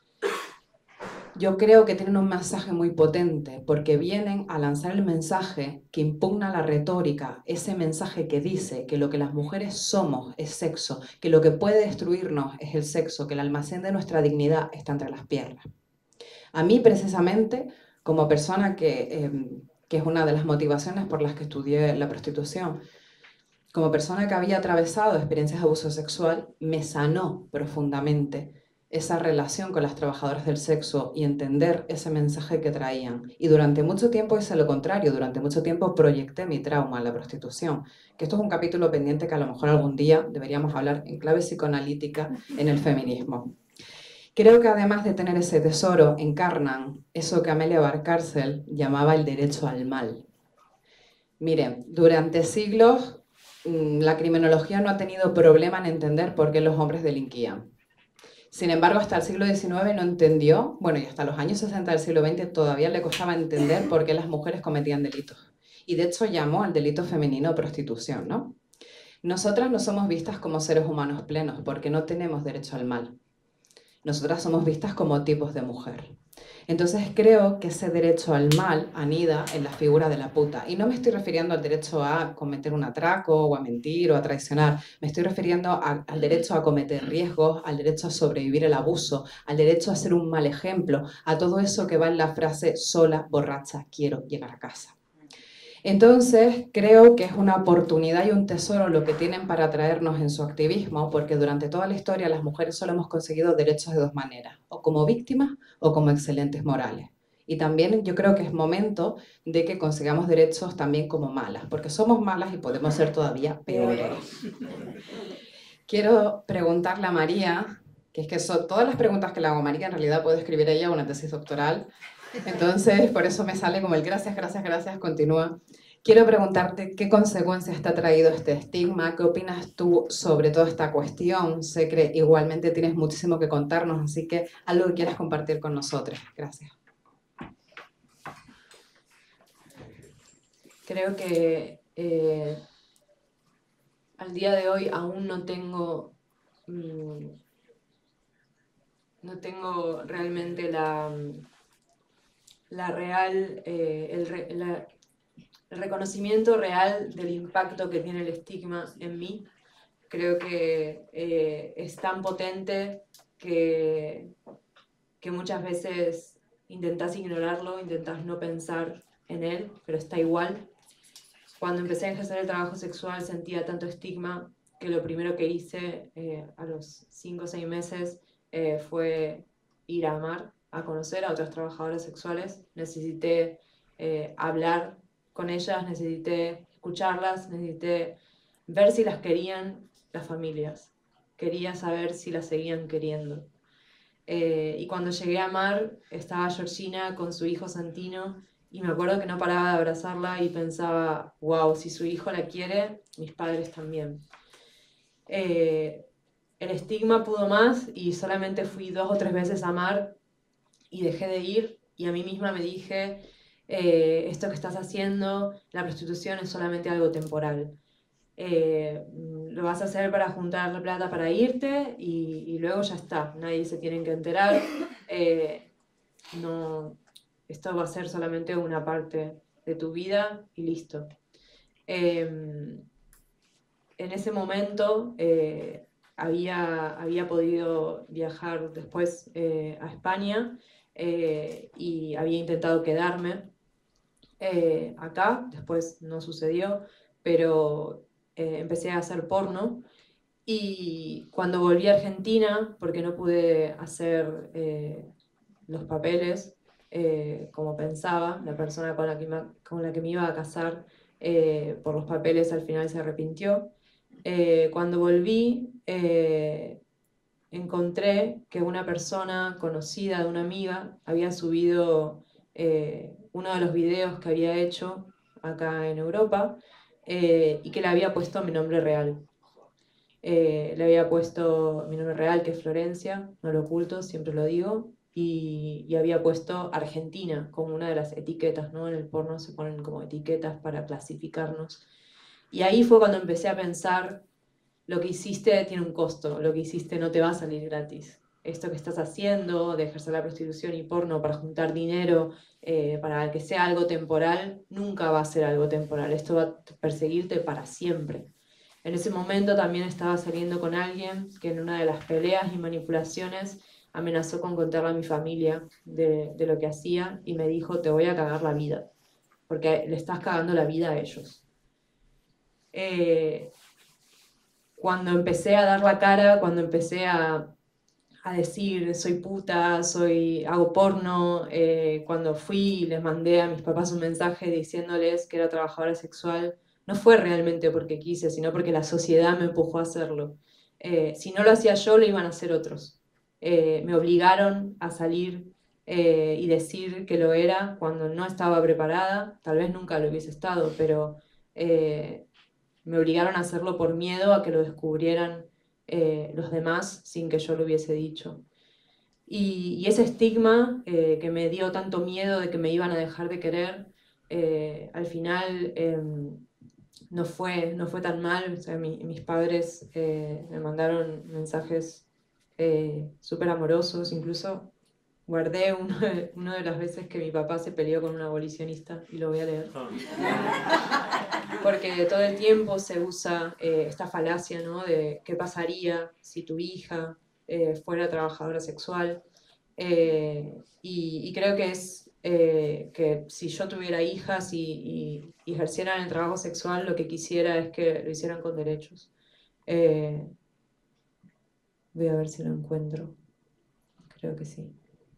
Yo creo que tienen un mensaje muy potente, porque vienen a lanzar el mensaje que impugna la retórica, ese mensaje que dice que lo que las mujeres somos es sexo, que lo que puede destruirnos es el sexo, que el almacén de nuestra dignidad está entre las piernas. A mí, precisamente, como persona que, eh, que es una de las motivaciones por las que estudié la prostitución, como persona que había atravesado experiencias de abuso sexual, me sanó profundamente esa relación con las trabajadoras del sexo y entender ese mensaje que traían. Y durante mucho tiempo hice lo contrario, durante mucho tiempo proyecté mi trauma en la prostitución, que esto es un capítulo pendiente que a lo mejor algún día deberíamos hablar en clave psicoanalítica en el feminismo. Creo que además de tener ese tesoro, encarnan eso que Amelia Valcárcel llamaba el derecho al mal. Miren, durante siglos la criminología no ha tenido problema en entender por qué los hombres delinquían. Sin embargo, hasta el siglo diecinueve no entendió, bueno, y hasta los años sesenta del siglo veinte todavía le costaba entender por qué las mujeres cometían delitos. Y de hecho llamó al delito femenino prostitución, ¿no? Nosotras no somos vistas como seres humanos plenos porque no tenemos derecho al mal. Nosotras somos vistas como tipos de mujer. Entonces creo que ese derecho al mal anida en la figura de la puta. Y no me estoy refiriendo al derecho a cometer un atraco o a mentir o a traicionar. Me estoy refiriendo a, al derecho a cometer riesgos, al derecho a sobrevivir el abuso, al derecho a ser un mal ejemplo, a todo eso que va en la frase sola, borracha, quiero llegar a casa. Entonces, creo que es una oportunidad y un tesoro lo que tienen para traernos en su activismo, porque durante toda la historia las mujeres solo hemos conseguido derechos de dos maneras, o como víctimas o como excelentes morales. Y también yo creo que es momento de que consigamos derechos también como malas, porque somos malas y podemos ser todavía peores. Quiero preguntarle a María, que es que son todas las preguntas que le hago a María, en realidad puedo escribir ella una tesis doctoral. Entonces, por eso me sale como el gracias, gracias, gracias, continúa. Quiero preguntarte qué consecuencias te ha traído este estigma, qué opinas tú sobre toda esta cuestión. Sé que igualmente tienes muchísimo que contarnos, así que algo que quieras compartir con nosotros. Gracias. Creo que eh, al día de hoy aún no tengo, mmm, no tengo realmente la... la real, eh, el, re, la, el reconocimiento real del impacto que tiene el estigma en mí. Creo que eh, es tan potente que, que muchas veces intentás ignorarlo, intentás no pensar en él, pero está igual. Cuando empecé a ejercer el trabajo sexual sentía tanto estigma que lo primero que hice eh, a los cinco o seis meses eh, fue ir a amar, a conocer a otras trabajadoras sexuales. Necesité eh, hablar con ellas, necesité escucharlas, necesité ver si las querían las familias. Quería saber si las seguían queriendo. Eh, y cuando llegué a Mar, estaba Georgina con su hijo Santino, y me acuerdo que no paraba de abrazarla y pensaba, wow, si su hijo la quiere, mis padres también. Eh, el estigma pudo más y solamente fui dos o tres veces a Mar y dejé de ir, y a mí misma me dije, eh, esto que estás haciendo, la prostitución es solamente algo temporal. Eh, lo vas a hacer para juntar la plata para irte y, y luego ya está, nadie se tiene que enterar. Eh, no, esto va a ser solamente una parte de tu vida y listo. Eh, en ese momento eh, había, había podido viajar después eh, a España eh, y había intentado quedarme eh, acá, después no sucedió. pero eh, empecé a hacer porno. Y cuando volví a Argentina, porque no pude hacer eh, los papeles eh, como pensaba, la persona con la que me, con la que me iba a casar eh, por los papeles al final se arrepintió. Eh, cuando volví, eh, encontré que una persona conocida de una amiga había subido eh, uno de los videos que había hecho acá en Europa eh, y que le había puesto mi nombre real. Eh, le había puesto mi nombre real, que es Florencia, no lo oculto, siempre lo digo, y, y había puesto Argentina como una de las etiquetas, ¿no? En el porno se ponen como etiquetas para clasificarnos. Y ahí fue cuando empecé a pensar, lo que hiciste tiene un costo, lo que hiciste no te va a salir gratis. Esto que estás haciendo, de ejercer la prostitución y porno para juntar dinero, eh, para que sea algo temporal, nunca va a ser algo temporal. Esto va a perseguirte para siempre. En ese momento también estaba saliendo con alguien que en una de las peleas y manipulaciones amenazó con contarle a mi familia de, de lo que hacía y me dijo, te voy a cagar la vida, porque le estás cagando la vida a ellos. Eh, cuando empecé a dar la cara, cuando empecé a, a decir soy puta, soy, hago porno, eh, cuando fui y les mandé a mis papás un mensaje diciéndoles que era trabajadora sexual, no fue realmente porque quise, sino porque la sociedad me empujó a hacerlo. Eh, si no lo hacía yo, lo iban a hacer otros. Eh, me obligaron a salir eh, y decir que lo era cuando no estaba preparada, tal vez nunca lo hubiese estado, pero eh, me obligaron a hacerlo por miedo a que lo descubrieran eh, los demás sin que yo lo hubiese dicho. Y, y ese estigma eh, que me dio tanto miedo de que me iban a dejar de querer, eh, al final eh, no, fue, no fue tan mal. O sea, mi, mis padres eh, me mandaron mensajes eh, súper amorosos, incluso guardé uno de, una de las veces que mi papá se peleó con un abolicionista y lo voy a leer. Porque todo el tiempo se usa eh, esta falacia, ¿no? De qué pasaría si tu hija eh, fuera trabajadora sexual. Eh, y, y creo que es eh, que si yo tuviera hijas y, y, y ejercieran el trabajo sexual, lo que quisiera es que lo hicieran con derechos. Eh, voy a ver si lo encuentro. Creo que sí.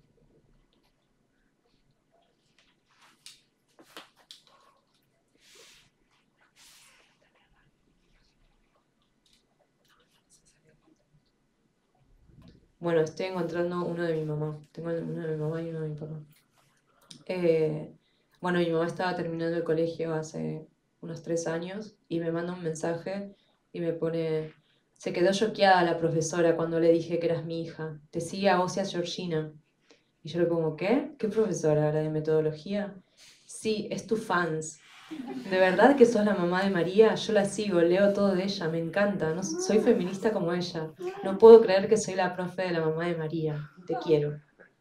Bueno, estoy encontrando uno de mi mamá. Tengo uno de mi mamá y uno de mi papá. Eh, bueno, mi mamá estaba terminando el colegio hace unos tres años y me manda un mensaje y me pone, se quedó choqueada la profesora cuando le dije que eras mi hija. Te sigue a vos y a Georgina. Y yo le pongo, ¿qué? ¿Qué profesora? ¿La de metodología? Sí, es tu fans. ¿De verdad que sos la mamá de María? Yo la sigo, leo todo de ella, me encanta. No, soy feminista como ella. No puedo creer que soy la profe de la mamá de María. Te quiero.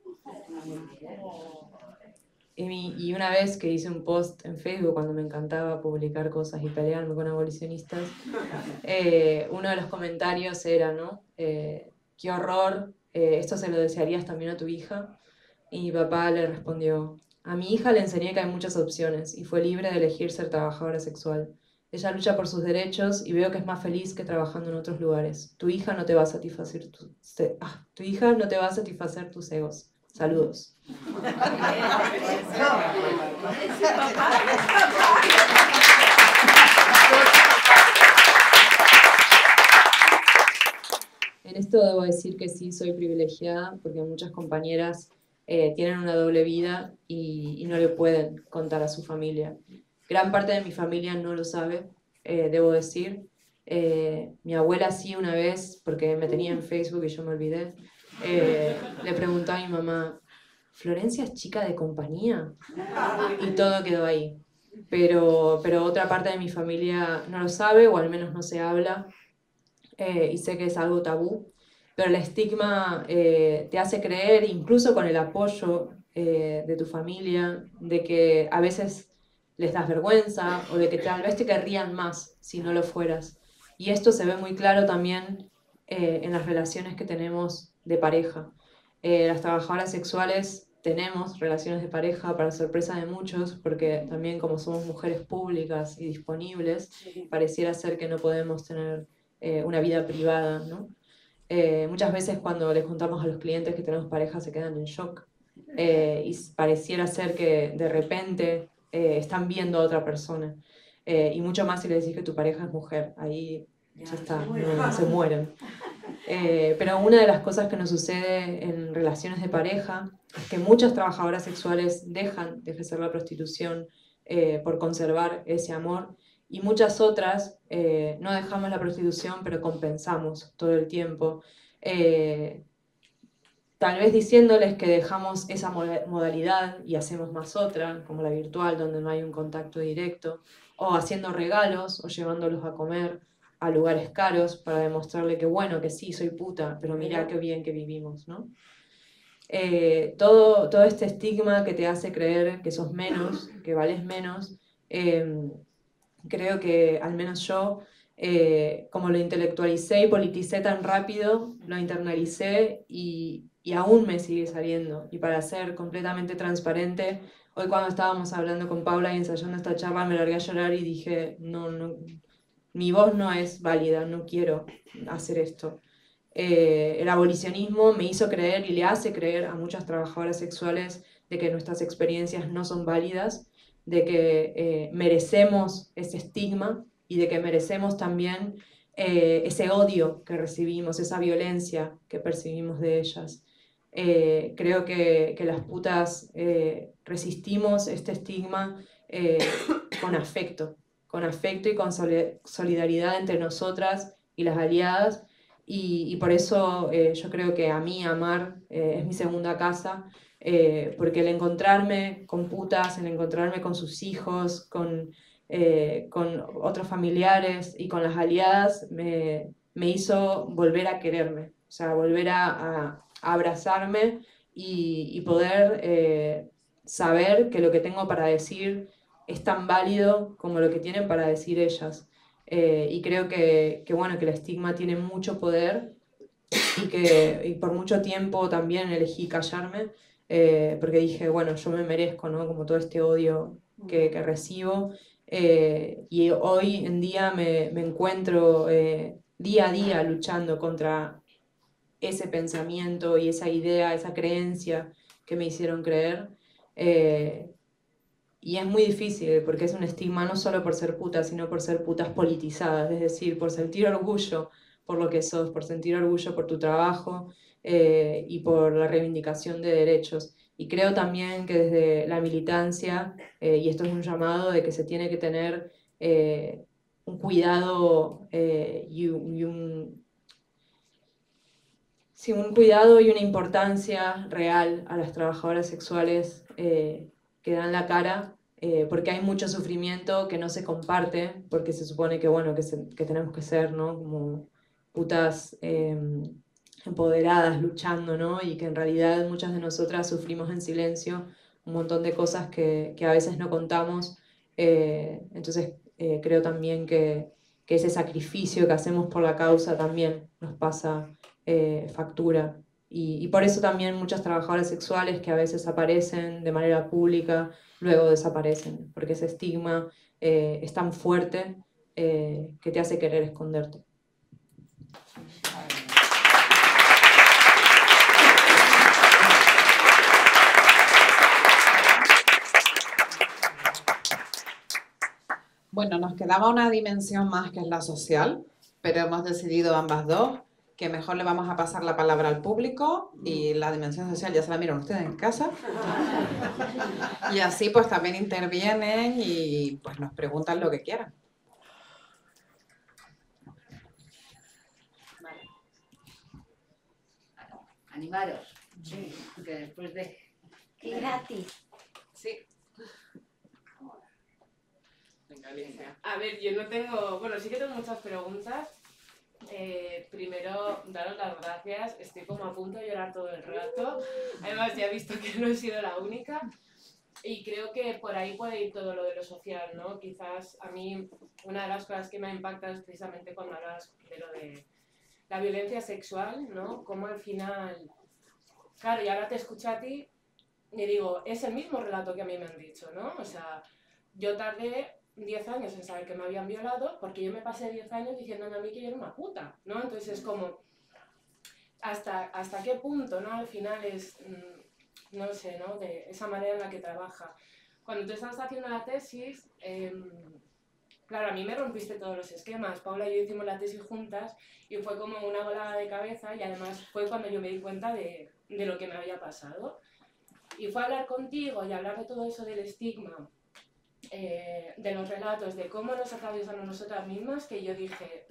Y, mi, y una vez que hice un post en Facebook cuando me encantaba publicar cosas y pelearme con abolicionistas, eh, uno de los comentarios era, ¿no? Eh, qué horror, eh, esto se lo desearías también a tu hija. Y mi papá le respondió, a mi hija le enseñé que hay muchas opciones y fue libre de elegir ser trabajadora sexual. Ella lucha por sus derechos y veo que es más feliz que trabajando en otros lugares. Tu hija no te va a satisfacer, tu, se, ah, tu hija no te va a satisfacer tus egos. Saludos. En esto debo decir que sí soy privilegiada porque muchas compañeras eh, tienen una doble vida y, y no le pueden contar a su familia. Gran parte de mi familia no lo sabe, eh, debo decir. Eh, mi abuela sí una vez, porque me tenía en Facebook y yo me olvidé, eh, le preguntó a mi mamá, ¿Florencia es chica de compañía? Y todo quedó ahí. Pero, pero otra parte de mi familia no lo sabe, o al menos no se habla, eh, y sé que es algo tabú, pero el estigma eh, te hace creer, incluso con el apoyo eh, de tu familia, de que a veces les das vergüenza, o de que tal vez te querrían más si no lo fueras. Y esto se ve muy claro también eh, en las relaciones que tenemos de pareja. Eh, las trabajadoras sexuales tenemos relaciones de pareja para sorpresa de muchos, porque también como somos mujeres públicas y disponibles, pareciera ser que no podemos tener eh, una vida privada, ¿no? Eh, muchas veces cuando les contamos a los clientes que tenemos pareja se quedan en shock eh, y pareciera ser que de repente eh, están viendo a otra persona. Eh, y mucho más si le decís que tu pareja es mujer, ahí ya está, no, se mueren. Eh, pero una de las cosas que nos sucede en relaciones de pareja es que muchas trabajadoras sexuales dejan de ejercer la prostitución eh, por conservar ese amor, y muchas otras eh, no dejamos la prostitución pero compensamos todo el tiempo, eh, tal vez diciéndoles que dejamos esa modalidad y hacemos más otra, como la virtual, donde no hay un contacto directo, o haciendo regalos o llevándolos a comer a lugares caros para demostrarle que bueno, que sí, soy puta, pero mirá qué bien que vivimos, ¿no? Eh, todo, todo este estigma que te hace creer que sos menos, que vales menos, eh, creo que al menos yo, eh, como lo intelectualicé y politicé tan rápido, lo internalicé y, y aún me sigue saliendo. Y para ser completamente transparente, hoy cuando estábamos hablando con Paula y ensayando esta charla me largué a llorar y dije, no, no, mi voz no es válida, no quiero hacer esto. Eh, el abolicionismo me hizo creer y le hace creer a muchas trabajadoras sexuales de que nuestras experiencias no son válidas, de que eh, merecemos ese estigma y de que merecemos también eh, ese odio que recibimos, esa violencia que percibimos de ellas. Eh, creo que, que las putas eh, resistimos este estigma eh, con afecto, con afecto y con solidaridad entre nosotras y las aliadas, y, y por eso eh, yo creo que a mí amar eh, es mi segunda casa, eh, porque el encontrarme con putas, el encontrarme con sus hijos, con, eh, con otros familiares y con las aliadas, me, me hizo volver a quererme, o sea, volver a, a, a abrazarme y, y poder eh, saber que lo que tengo para decir es tan válido como lo que tienen para decir ellas. Eh, y creo que, que, bueno, que el estigma tiene mucho poder y que y por mucho tiempo también elegí callarme, eh, porque dije, bueno, yo me merezco, ¿no? Como todo este odio que, que recibo. Eh, y hoy en día me, me encuentro eh, día a día luchando contra ese pensamiento y esa idea, esa creencia que me hicieron creer. Eh, Y es muy difícil porque es un estigma no solo por ser putas, sino por ser putas politizadas, es decir, por sentir orgullo por lo que sos, por sentir orgullo por tu trabajo eh, y por la reivindicación de derechos. Y creo también que desde la militancia, eh, y esto es un llamado de que se tiene que tener eh, un cuidado eh, y, y un, sí, un cuidado y una importancia real a las trabajadoras sexuales eh, que dan la cara, eh, porque hay mucho sufrimiento que no se comparte, porque se supone que, bueno, que, se, que tenemos que ser, ¿no? Como putas eh, empoderadas, luchando, ¿no? Y que en realidad muchas de nosotras sufrimos en silencio un montón de cosas que, que a veces no contamos. Eh, entonces eh, creo también que, que ese sacrificio que hacemos por la causa también nos pasa eh, factura. Y, y por eso también muchas trabajadoras sexuales que a veces aparecen de manera pública, luego desaparecen, porque ese estigma eh, es tan fuerte eh, que te hace querer esconderte. Bueno, nos quedaba una dimensión más que es la social, pero hemos decidido ambas dos que mejor le vamos a pasar la palabra al público y la dimensión social ya se la miran ustedes en casa. Y así pues también intervienen y pues nos preguntan lo que quieran. Vale. Animaros. Sí. Que después de... Y gratis. Sí. Venga, Alicia. A ver, yo no tengo... Bueno, sí que tengo muchas preguntas. Eh, primero, daros las gracias. Estoy como a punto de llorar todo el rato. Además, ya he visto que no he sido la única. Y creo que por ahí puede ir todo lo de lo social, ¿no? Quizás a mí una de las cosas que me ha impactado es precisamente cuando hablas de lo de la violencia sexual, ¿no? Como al final... Claro, y ahora te escucho a ti y digo, es el mismo relato que a mí me han dicho, ¿no? O sea, yo tardé diez años en saber que me habían violado porque yo me pasé diez años diciéndome a mí que yo era una puta, ¿no? Entonces es como, ¿hasta, hasta qué punto, ¿no? Al final es, no sé, ¿no? De esa manera en la que trabaja. Cuando tú estabas haciendo la tesis, eh, claro, a mí me rompiste todos los esquemas. Paula y yo hicimos la tesis juntas y fue como una volada de cabeza y además fue cuando yo me di cuenta de, de lo que me había pasado. Y fue hablar contigo y hablar de todo eso del estigma, eh, de los relatos, de cómo nos atravesamos nosotras mismas, que yo dije,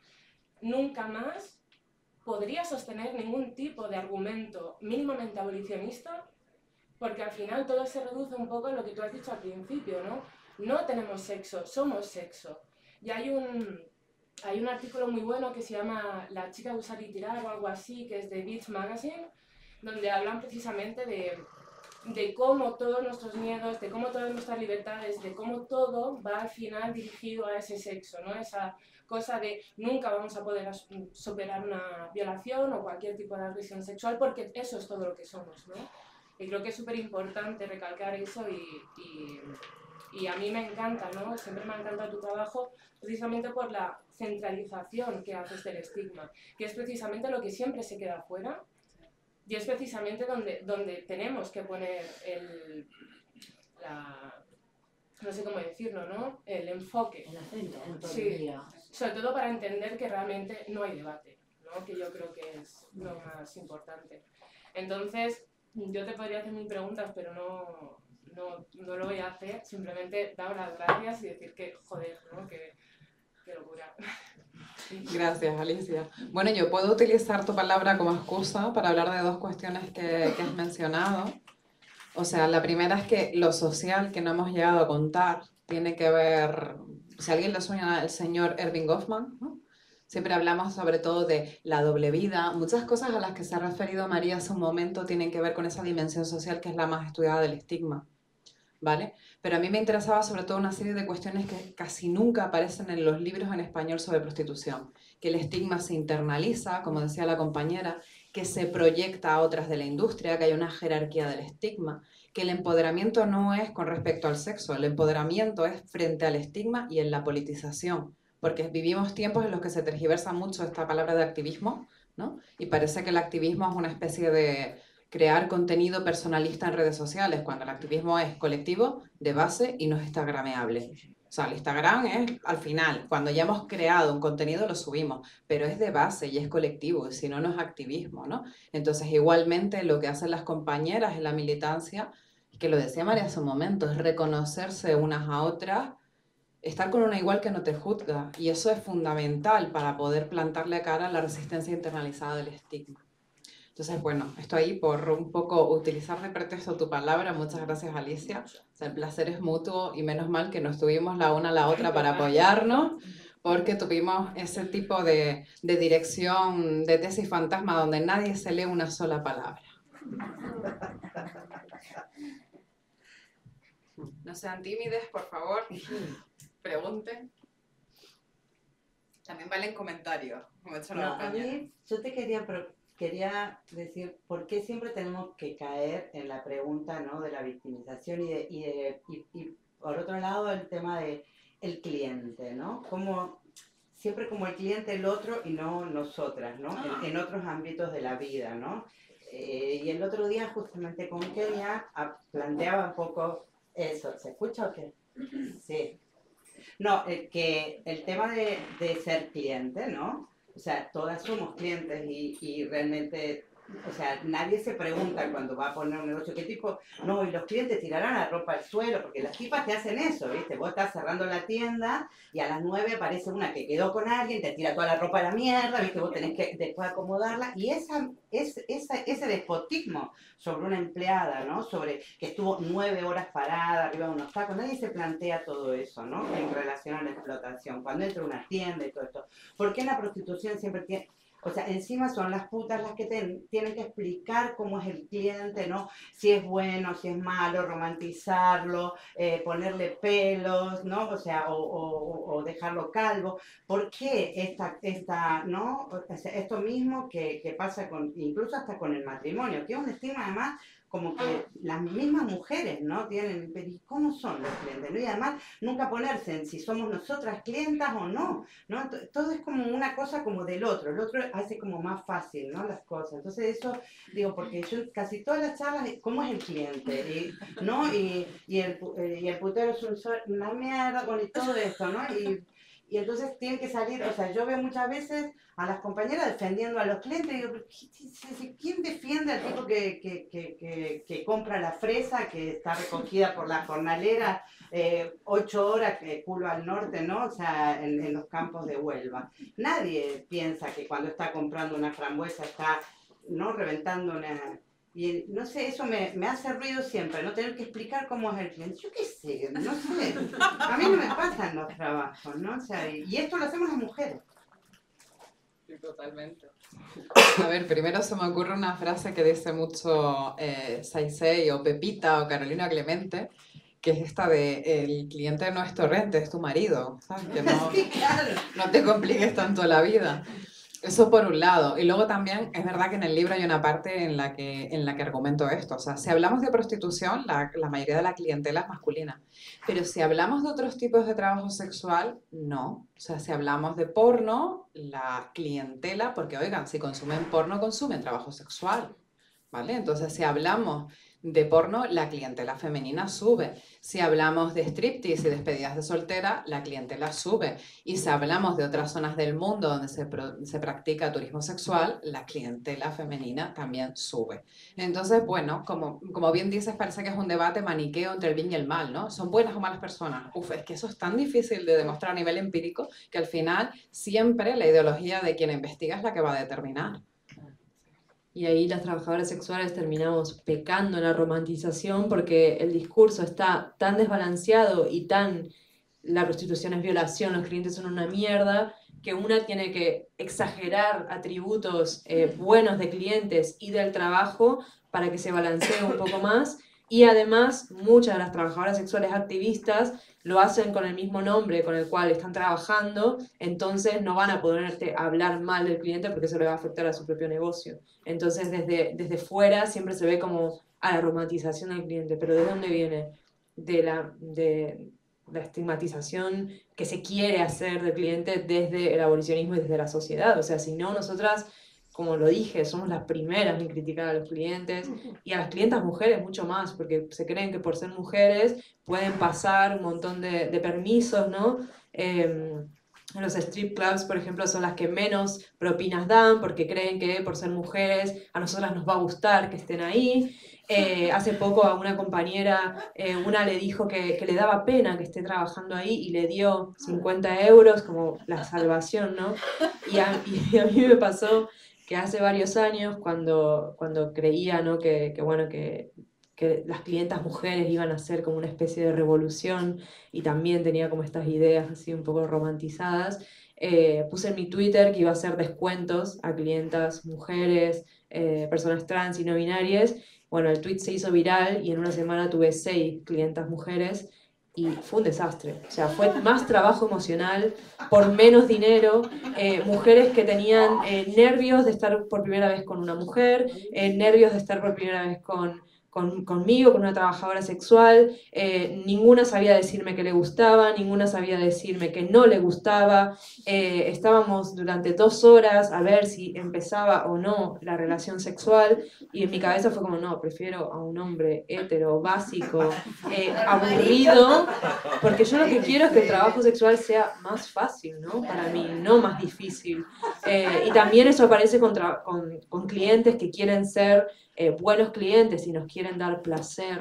nunca más podría sostener ningún tipo de argumento mínimamente abolicionista, porque al final todo se reduce un poco a lo que tú has dicho al principio, ¿no? No tenemos sexo, somos sexo. Y hay un, hay un artículo muy bueno que se llama La chica de usar y tirar o algo así, que es de Beach Magazine, donde hablan precisamente de, de cómo todos nuestros miedos, de cómo todas nuestras libertades, de cómo todo va al final dirigido a ese sexo, ¿no? Esa cosa de nunca vamos a poder superar una violación o cualquier tipo de agresión sexual porque eso es todo lo que somos, ¿no? Y creo que es súper importante recalcar eso y, y, y a mí me encanta, ¿no? Siempre me ha encantado tu trabajo precisamente por la centralización que haces del estigma, que es precisamente lo que siempre se queda fuera y es precisamente donde, donde tenemos que poner el, la, no sé cómo decirlo, ¿no? El enfoque. El acento, en todo Sí, el día. sobre todo para entender que realmente no hay debate, ¿no? Que yo creo que es lo más importante. Entonces, yo te podría hacer mil preguntas, pero no, no, no lo voy a hacer. Simplemente dar las gracias y decir que, joder, ¿no? Que, que locura. Gracias, Alicia. Bueno, yo puedo utilizar tu palabra como excusa para hablar de dos cuestiones que, que has mencionado. O sea, la primera es que lo social que no hemos llegado a contar tiene que ver, si alguien le suena el señor Erving Goffman, ¿no? Siempre hablamos sobre todo de la doble vida. Muchas cosas a las que se ha referido María hace un momento tienen que ver con esa dimensión social que es la más estudiada del estigma, ¿vale? Pero a mí me interesaba sobre todo una serie de cuestiones que casi nunca aparecen en los libros en español sobre prostitución. Que el estigma se internaliza, como decía la compañera, que se proyecta a otras de la industria, que hay una jerarquía del estigma, que el empoderamiento no es con respecto al sexo, el empoderamiento es frente al estigma y en la politización. Porque vivimos tiempos en los que se tergiversa mucho esta palabra de activismo, ¿no? Y parece que el activismo es una especie de crear contenido personalista en redes sociales, cuando el activismo es colectivo, de base y no es instagrameable. O sea, el Instagram es al final, cuando ya hemos creado un contenido lo subimos, pero es de base y es colectivo, y si no, no es activismo, ¿no? Entonces, igualmente lo que hacen las compañeras en la militancia, que lo decía María hace un momento, es reconocerse unas a otras, estar con una igual que no te juzga, y eso es fundamental para poder plantarle cara a la resistencia internalizada del estigma. Entonces, bueno, estoy ahí por un poco utilizar de pretexto tu palabra. Muchas gracias, Alicia. O sea, el placer es mutuo y menos mal que nos tuvimos la una a la otra para apoyarnos, porque tuvimos ese tipo de, de dirección de tesis fantasma donde nadie se lee una sola palabra. No sean tímides, por favor. Pregunten. También valen comentarios. Como he hecho la No, a compañera. mí, yo te quería, pro- quería decir, ¿por qué siempre tenemos que caer en la pregunta, ¿no? De la victimización y, de, y, de, y, y por otro lado el tema de el cliente, ¿no? Como, siempre como el cliente el otro y no nosotras, ¿no? En, en otros ámbitos de la vida, ¿no? Eh, y el otro día justamente con Kenia a- planteaba un poco eso. ¿Se escucha o qué? Sí. No, eh, que el tema de, de ser cliente, ¿no? O sea, todas somos clientes y, y realmente, o sea, nadie se pregunta cuando va a poner un negocio, ¿qué tipo? No, y los clientes tirarán la ropa al suelo, porque las tipas te hacen eso, ¿viste? Vos estás cerrando la tienda y a las nueve aparece una que quedó con alguien, te tira toda la ropa a la mierda, ¿viste? Vos tenés que después acomodarla. Y esa, es, esa, ese despotismo sobre una empleada, ¿no? Sobre que estuvo nueve horas parada arriba de unos tacos, nadie se plantea todo eso, ¿no? En relación a la explotación, cuando entra a una tienda y todo esto. ¿Por qué en la prostitución siempre tiene...? O sea, encima son las putas las que ten, tienen que explicar cómo es el cliente, ¿no? Si es bueno, si es malo, romantizarlo, eh, ponerle pelos, ¿no? O sea, o, o, o dejarlo calvo. ¿Por qué esta, esta ¿no? O sea, esto mismo que, que pasa con, incluso hasta con el matrimonio, que es un estigma además como que las mismas mujeres, ¿no? Tienen, pero ¿y cómo son los clientes? ¿No? Y además nunca ponerse en si somos nosotras clientas o no, ¿no? Todo es como una cosa como del otro, el otro hace como más fácil, ¿no? Las cosas. Entonces eso, digo, porque yo casi todas las charlas, ¿cómo es el cliente? Y, ¿no? Y, y, el, y el putero es un, una mierda, bueno, y todo esto, ¿no? Y, y entonces tienen que salir, o sea, yo veo muchas veces a las compañeras defendiendo a los clientes, y digo, ¿quién defiende al tipo que, que, que, que, que compra la fresa, que está recogida por la jornalera, eh, ocho horas, que culo al norte, ¿no? O sea, en, en los campos de Huelva? Nadie piensa que cuando está comprando una frambuesa está, ¿no?, reventando una... Y no sé, eso me, me hace ruido siempre, no tener que explicar cómo es el cliente. Yo qué sé, no sé. A mí no me pasan los trabajos, ¿no? O sea, y, y esto lo hacemos las mujeres. Sí, totalmente. A ver, primero se me ocurre una frase que dice mucho eh, Saisei o Pepita o Carolina Clemente, que es esta de el cliente no es torrente, es tu marido, ¿sabes? Que no, Sí, claro. no te compliques tanto la vida. Eso por un lado. Y luego también es verdad que en el libro hay una parte en la que, en la que argumento esto. O sea, si hablamos de prostitución, la, la mayoría de la clientela es masculina. Pero si hablamos de otros tipos de trabajo sexual, no. O sea, si hablamos de porno, la clientela, porque oigan, si consumen porno, consumen trabajo sexual, ¿vale? Entonces, si hablamos de porno, la clientela femenina sube. Si hablamos de striptease y despedidas de soltera, la clientela sube. Y si hablamos de otras zonas del mundo donde se, pro, se practica turismo sexual, la clientela femenina también sube. Entonces, bueno, como, como bien dices, parece que es un debate maniqueo entre el bien y el mal, ¿no? ¿Son buenas o malas personas? Uf, es que eso es tan difícil de demostrar a nivel empírico que al final siempre la ideología de quien investiga es la que va a determinar. Y ahí las trabajadoras sexuales terminamos pecando en la romantización porque el discurso está tan desbalanceado y tan... la prostitución es violación, los clientes son una mierda, que una tiene que exagerar atributos eh, buenos de clientes y del trabajo para que se balancee un poco más. Y además, muchas de las trabajadoras sexuales activistas lo hacen con el mismo nombre con el cual están trabajando, entonces no van a poderte hablar mal del cliente porque eso le va a afectar a su propio negocio. Entonces, desde, desde fuera siempre se ve como a la romantización del cliente. ¿Pero de dónde viene? De la, de la estigmatización que se quiere hacer del cliente desde el abolicionismo y desde la sociedad. O sea, si no, nosotras, como lo dije, somos las primeras en criticar a los clientes y a las clientas mujeres mucho más, porque se creen que por ser mujeres pueden pasar un montón de, de permisos, ¿no? Eh, los strip clubs, por ejemplo, son las que menos propinas dan porque creen que por ser mujeres a nosotras nos va a gustar que estén ahí. Eh, hace poco a una compañera, eh, una le dijo que, que le daba pena que esté trabajando ahí y le dio cincuenta euros como la salvación, ¿no? Y a, y a mí me pasó que hace varios años, cuando, cuando creía, ¿no?, que, que, bueno, que, que las clientas mujeres iban a ser como una especie de revolución y también tenía como estas ideas así un poco romantizadas, eh, puse en mi Twitter que iba a hacer descuentos a clientas mujeres, eh, personas trans y no binarias. Bueno, el tweet se hizo viral y en una semana tuve seis clientas mujeres y fue un desastre. O sea, fue más trabajo emocional por menos dinero, eh, mujeres que tenían eh, nervios de estar por primera vez con una mujer, eh, nervios de estar por primera vez con, con, conmigo, con una trabajadora sexual, eh, ninguna sabía decirme que le gustaba, ninguna sabía decirme que no le gustaba, eh, estábamos durante dos horas a ver si empezaba o no la relación sexual y en mi cabeza fue como, no, prefiero a un hombre hetero, básico, eh, aburrido, porque yo lo que quiero es que el trabajo sexual sea más fácil, ¿no? Para mí, no más difícil. Eh, y también eso aparece con, con, con clientes que quieren ser eh, buenos clientes y nos quieren dar placer,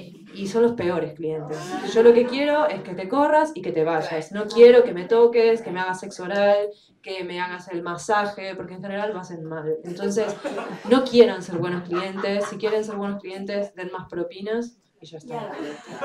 y son los peores clientes. Yo lo que quiero es que te corras y que te vayas. No quiero que me toques, que me hagas sexo oral, que me hagas el masaje, porque en general lo hacen mal. Entonces, no quieran ser buenos clientes. Si quieren ser buenos clientes, den más propinas y ya está.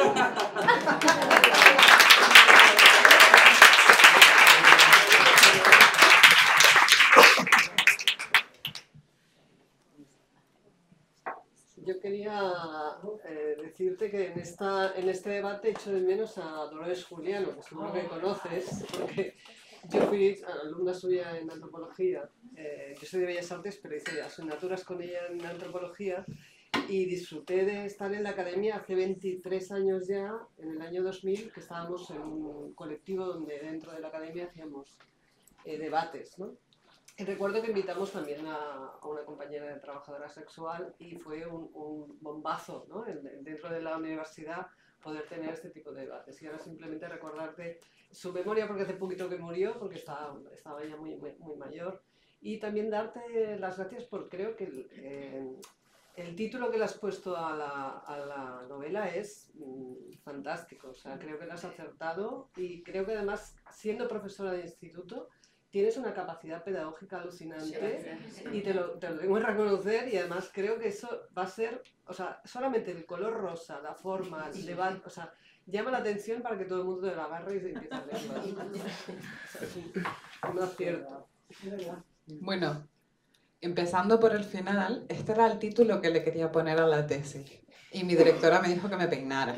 Yo quería eh, decirte que en, esta, en este debate echo de menos a Dolores Juliano, que seguro que conoces, porque yo fui alumna suya en antropología. Eh, yo soy de Bellas Artes, pero hice asignaturas con ella en antropología y disfruté de estar en la academia hace veintitrés años ya, en el año dos mil, que estábamos en un colectivo donde dentro de la academia hacíamos eh, debates, ¿no? Y recuerdo que invitamos también a, a una compañera de trabajadora sexual y fue un, un bombazo, ¿no? En, dentro de la universidad poder tener este tipo de debates. Y ahora simplemente recordarte su memoria, porque hace poquito que murió, porque estaba, estaba ya muy, muy, muy mayor. Y también darte las gracias por, creo que el, eh, el título que le has puesto a la, a la novela es mm, fantástico. O sea, creo que lo has acertado y creo que además, siendo profesora de instituto, tienes una capacidad pedagógica alucinante y te lo, te lo tengo que reconocer, y además creo que eso va a ser, o sea, solamente el color rosa, la forma, el debate, o sea, llama la atención para que todo el mundo te la agarre y se empiece a leerlo. O sea, es un, un acierto. Bueno, empezando por el final, este era el título que le quería poner a la tesis. Y mi directora me dijo que me peinara.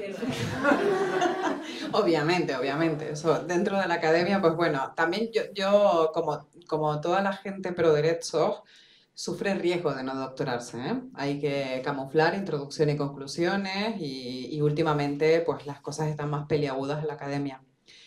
Obviamente, obviamente. Eso, dentro de la academia, pues bueno, también yo, yo como, como toda la gente pro derechos, sufre el riesgo de no doctorarse, ¿eh? Hay que camuflar introducción y conclusiones y, y últimamente pues las cosas están más peliagudas en la academia.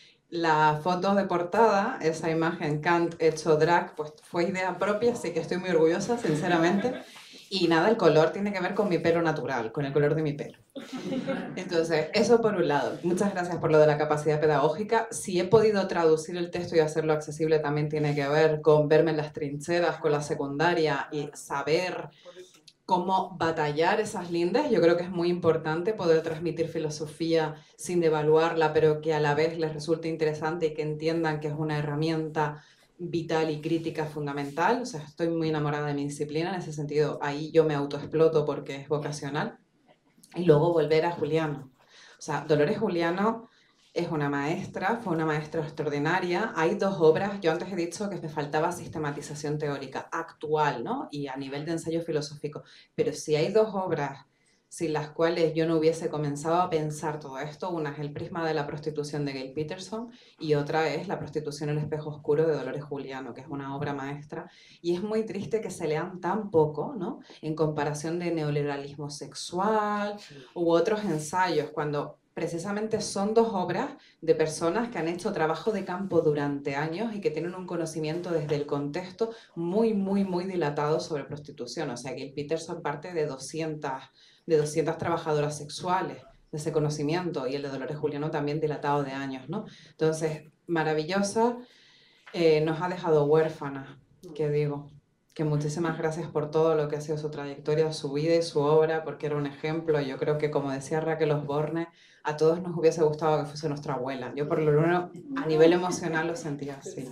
La foto de portada, esa imagen Kant hecho drag, pues fue idea propia, así que estoy muy orgullosa, sinceramente. Y nada, el color tiene que ver con mi pelo natural, con el color de mi pelo. Entonces, eso por un lado. Muchas gracias por lo de la capacidad pedagógica. Si he podido traducir el texto y hacerlo accesible, también tiene que ver con verme en las trincheras con la secundaria y saber cómo batallar esas lindes. Yo creo que es muy importante poder transmitir filosofía sin devaluarla, pero que a la vez les resulte interesante y que entiendan que es una herramienta vital y crítica fundamental. O sea, estoy muy enamorada de mi disciplina en ese sentido. Ahí yo me autoexploto porque es vocacional. Y luego volver a Juliano. O sea, Dolores Juliano es una maestra, fue una maestra extraordinaria. Hay dos obras, yo antes he dicho que me faltaba sistematización teórica actual, ¿no? Y a nivel de ensayo filosófico. Pero si hay dos obras sin las cuales yo no hubiese comenzado a pensar todo esto, una es El prisma de la prostitución de Gail Peterson y otra es La prostitución el espejo oscuro de Dolores Juliano, que es una obra maestra. Y es muy triste que se lean tan poco, ¿no? En comparación de neoliberalismo sexual u otros ensayos, cuando precisamente son dos obras de personas que han hecho trabajo de campo durante años y que tienen un conocimiento desde el contexto muy, muy, muy dilatado sobre prostitución. O sea, Gail Peterson parte de doscientas, de doscientas trabajadoras sexuales de ese conocimiento, y el de Dolores Juliano también dilatado de años, ¿no? Entonces, maravillosa, eh, nos ha dejado huérfanas, que digo. Que muchísimas gracias por todo lo que ha sido su trayectoria, su vida y su obra, porque era un ejemplo. Yo creo que, como decía Raquel Osborne, a todos nos hubiese gustado que fuese nuestra abuela. Yo, por lo menos, a nivel emocional lo sentía así.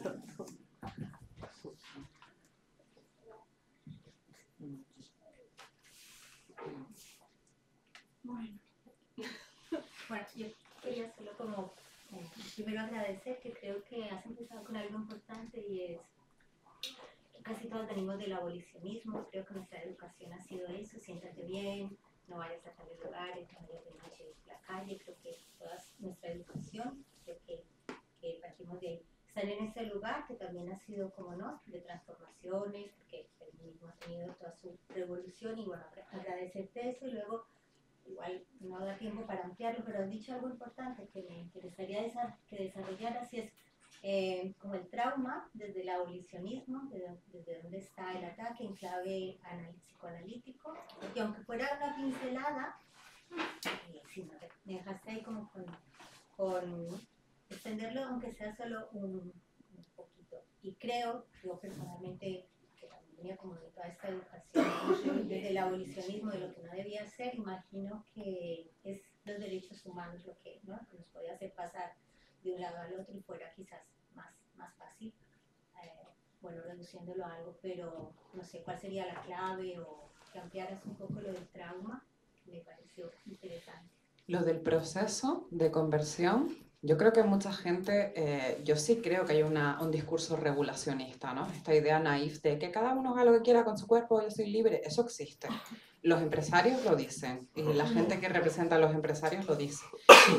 Bueno, bueno, yo quería solo como eh, primero agradecer, que creo que has empezado con algo importante, y es casi todos venimos del abolicionismo. Creo que nuestra educación ha sido eso: siéntate bien, no vayas a tales lugares, no vayas de noche a la calle. Creo que toda nuestra educación, creo que, que partimos de ahí. Estar en ese lugar que también ha sido, como no, de transformaciones, porque el feminismo ha tenido toda su revolución, y bueno, agradecerte eso. Y luego, igual no da tiempo para ampliarlo, pero has dicho algo importante que me interesaría desa que desarrollaras, y es Eh, como el trauma desde el abolicionismo, desde, desde donde está el ataque en clave psicoanalítico, y aunque fuera una pincelada, eh, si me, me dejaste ahí como con, con extenderlo, aunque sea solo un, un poquito. Y creo, yo personalmente, que también venía como de toda esta educación desde el abolicionismo, de lo que no debía ser, imagino que es los derechos humanos lo que, ¿no?, que nos podía hacer pasar de un lado al otro y fuera quizás más, más fácil, eh, bueno, reduciéndolo a algo, pero no sé cuál sería la clave, o que ampliaras un poco lo del trauma, que me pareció interesante. Lo del proceso de conversión, yo creo que mucha gente, eh, yo sí creo que hay una, un discurso regulacionista, ¿no? Esta idea naif de que cada uno haga lo que quiera con su cuerpo, yo soy libre, eso existe. Los empresarios lo dicen, y la gente que representa a los empresarios lo dice.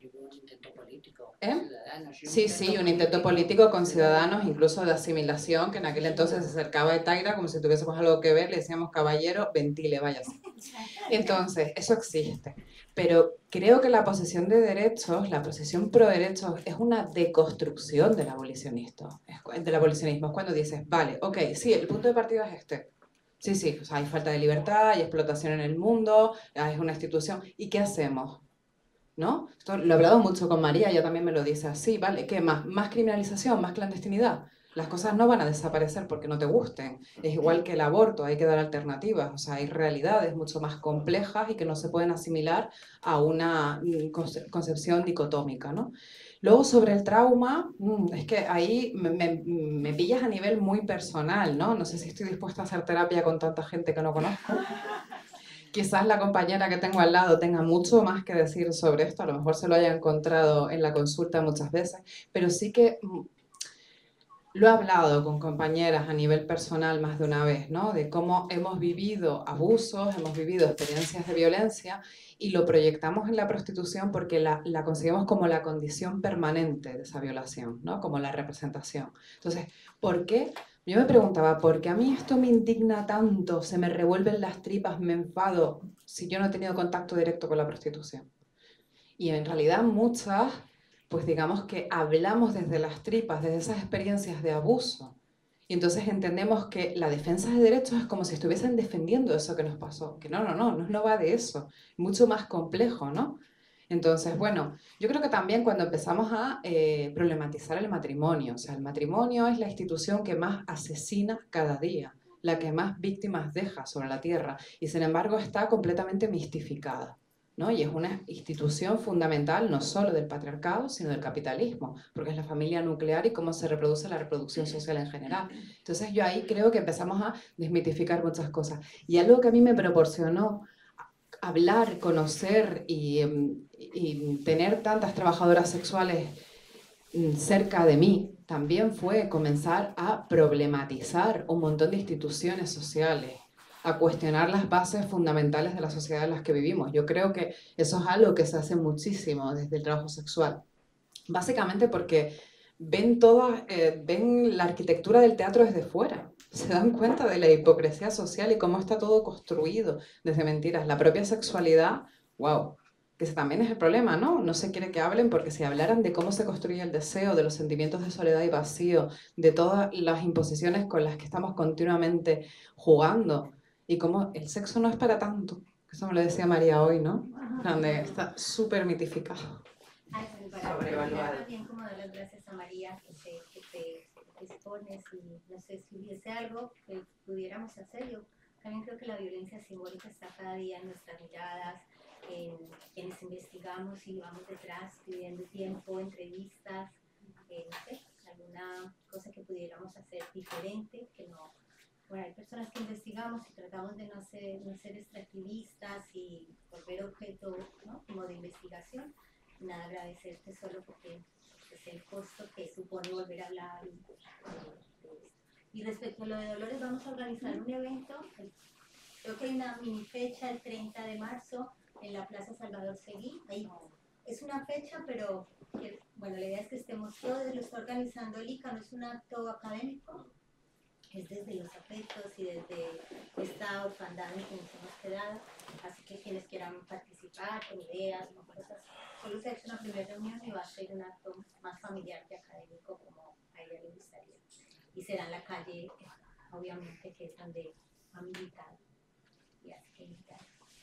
un intento político. ¿Eh? Ciudadanos, y un Sí, intento sí, un intento político con ciudadanos, incluso de asimilación, que en aquel entonces se acercaba a Taira como si tuviésemos algo que ver, le decíamos caballero, ventile, váyase. Entonces, eso existe. Pero creo que la posición de derechos, la posición pro derechos, es una deconstrucción del abolicionismo. Del abolicionismo. Es cuando dices, vale, ok, sí, el punto de partida es este. Sí, sí, o sea, hay falta de libertad, hay explotación en el mundo, es una institución. ¿Y qué hacemos? ¿No? Esto lo he hablado mucho con María, ella también me lo dice así, ¿vale? ¿Qué más? ¿Más criminalización? ¿Más clandestinidad? Las cosas no van a desaparecer porque no te gusten. Es igual que el aborto, hay que dar alternativas. O sea, hay realidades mucho más complejas y que no se pueden asimilar a una concepción dicotómica, ¿no? Luego, sobre el trauma, es que ahí me, me, me pillas a nivel muy personal, ¿no? No sé si estoy dispuesta a hacer terapia con tanta gente que no conozco. Quizás la compañera que tengo al lado tenga mucho más que decir sobre esto, a lo mejor se lo haya encontrado en la consulta muchas veces, pero sí que lo he hablado con compañeras a nivel personal más de una vez, ¿no? De cómo hemos vivido abusos, hemos vivido experiencias de violencia y lo proyectamos en la prostitución porque la, la concebimos como la condición permanente de esa violación, ¿no? Como la representación. Entonces, ¿por qué? Yo me preguntaba, ¿por qué a mí esto me indigna tanto? Se me revuelven las tripas, me enfado, si yo no he tenido contacto directo con la prostitución. Y en realidad muchas, pues digamos que hablamos desde las tripas, desde esas experiencias de abuso. Y entonces entendemos que la defensa de derechos es como si estuviesen defendiendo eso que nos pasó. Que no, no, no, no, no va de eso. Mucho más complejo, ¿no? Entonces, bueno, yo creo que también cuando empezamos a eh, problematizar el matrimonio, o sea, el matrimonio es la institución que más asesina cada día, la que más víctimas deja sobre la tierra, y sin embargo está completamente mistificada, ¿no? Y es una institución fundamental no solo del patriarcado, sino del capitalismo, porque es la familia nuclear y cómo se reproduce la reproducción social en general. Entonces yo ahí creo que empezamos a desmitificar muchas cosas. Y algo que a mí me proporcionó hablar, conocer y, y tener tantas trabajadoras sexuales cerca de mí, también fue comenzar a problematizar un montón de instituciones sociales, a cuestionar las bases fundamentales de la sociedad en las que vivimos. Yo creo que eso es algo que se hace muchísimo desde el trabajo sexual. Básicamente porque ven, toda, eh, ven la arquitectura del teatro desde fuera. Se dan cuenta de la hipocresía social y cómo está todo construido desde mentiras. La propia sexualidad, wow, que ese también es el problema, ¿no? No se quiere que hablen porque si hablaran de cómo se construye el deseo, de los sentimientos de soledad y vacío, de todas las imposiciones con las que estamos continuamente jugando y cómo el sexo no es para tanto. Eso me lo decía María hoy, ¿no? Donde está súper mitificado. Sobrevaluado. También como dar las gracias a María que te, que te expones y no sé si hubiese algo que pudiéramos hacer. Yo también creo que la violencia simbólica está cada día en nuestras miradas, en quienes investigamos y vamos detrás, pidiendo tiempo, entrevistas, eh, no sé, alguna cosa que pudiéramos hacer diferente, que no. Bueno, hay personas que investigamos y tratamos de no ser, no ser extractivistas y volver objeto, ¿no? Como de investigación. Nada, agradecerte solo porque es el costo que supone volver a hablar. Y, y respecto a lo de Dolores, vamos a organizar un evento, creo que hay una mini fecha el treinta de marzo en la Plaza Salvador Seguí. Ahí es una fecha, pero que, bueno, la idea es que estemos todos, lo está organizando el I C A, no es un acto académico, es desde los afectos y desde esta orfandad en que nos hemos quedado, así que quienes quieran participar con ideas, con cosas, solo se ha hecho una primera reunión y va a ser un acto más familiar que académico como a ella le gustaría. Y será en la calle, obviamente, que es donde ha militado. Y así que invitar.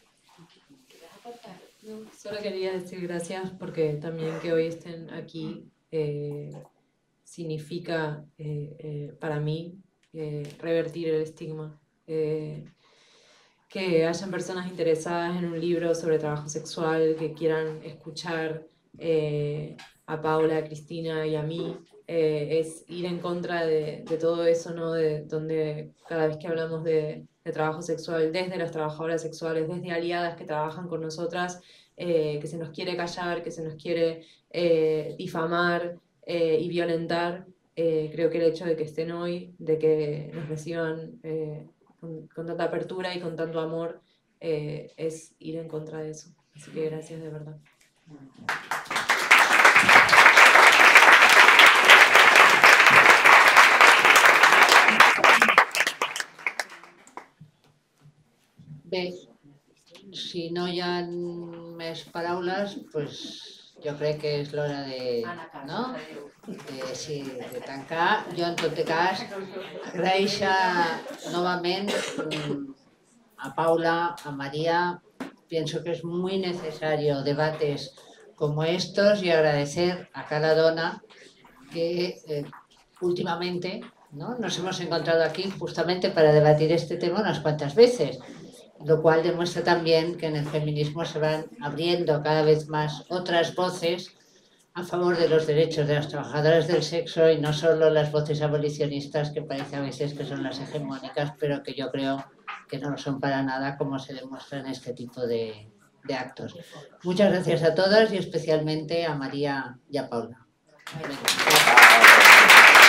No, solo quería decir gracias porque también que hoy estén aquí eh, significa eh, eh, para mí eh, revertir el estigma. Eh, que hayan personas interesadas en un libro sobre trabajo sexual, que quieran escuchar eh, a Paula, a Cristina y a mí, eh, es ir en contra de, de todo eso, ¿no? De, donde cada vez que hablamos de, de trabajo sexual, desde las trabajadoras sexuales, desde aliadas que trabajan con nosotras, eh, que se nos quiere callar, que se nos quiere eh, difamar eh, y violentar, eh, creo que el hecho de que estén hoy, de que nos reciban eh, con, con tanta apertura y con tanto amor, eh, es ir en contra de eso. Así que gracias de verdad. Bé, si no hi ha més paraules, pues, jo crec que és l'hora de, no? de, sí, de tancar. Jo, en tot cas, agraeixo novament a Paula, a María. Pienso que es muy necesario debates como estos y agradecer a cada dona que eh, últimamente, ¿no? nos hemos encontrado aquí justamente para debatir este tema unas cuantas veces. Lo cual demuestra también que en el feminismo se van abriendo cada vez más otras voces a favor de los derechos de las trabajadoras del sexo y no solo las voces abolicionistas que parece a veces que son las hegemónicas, pero que yo creo que no lo son para nada, como se demuestra en este tipo de, de actos. Muchas gracias a todas y especialmente a María y a Paula. Gracias.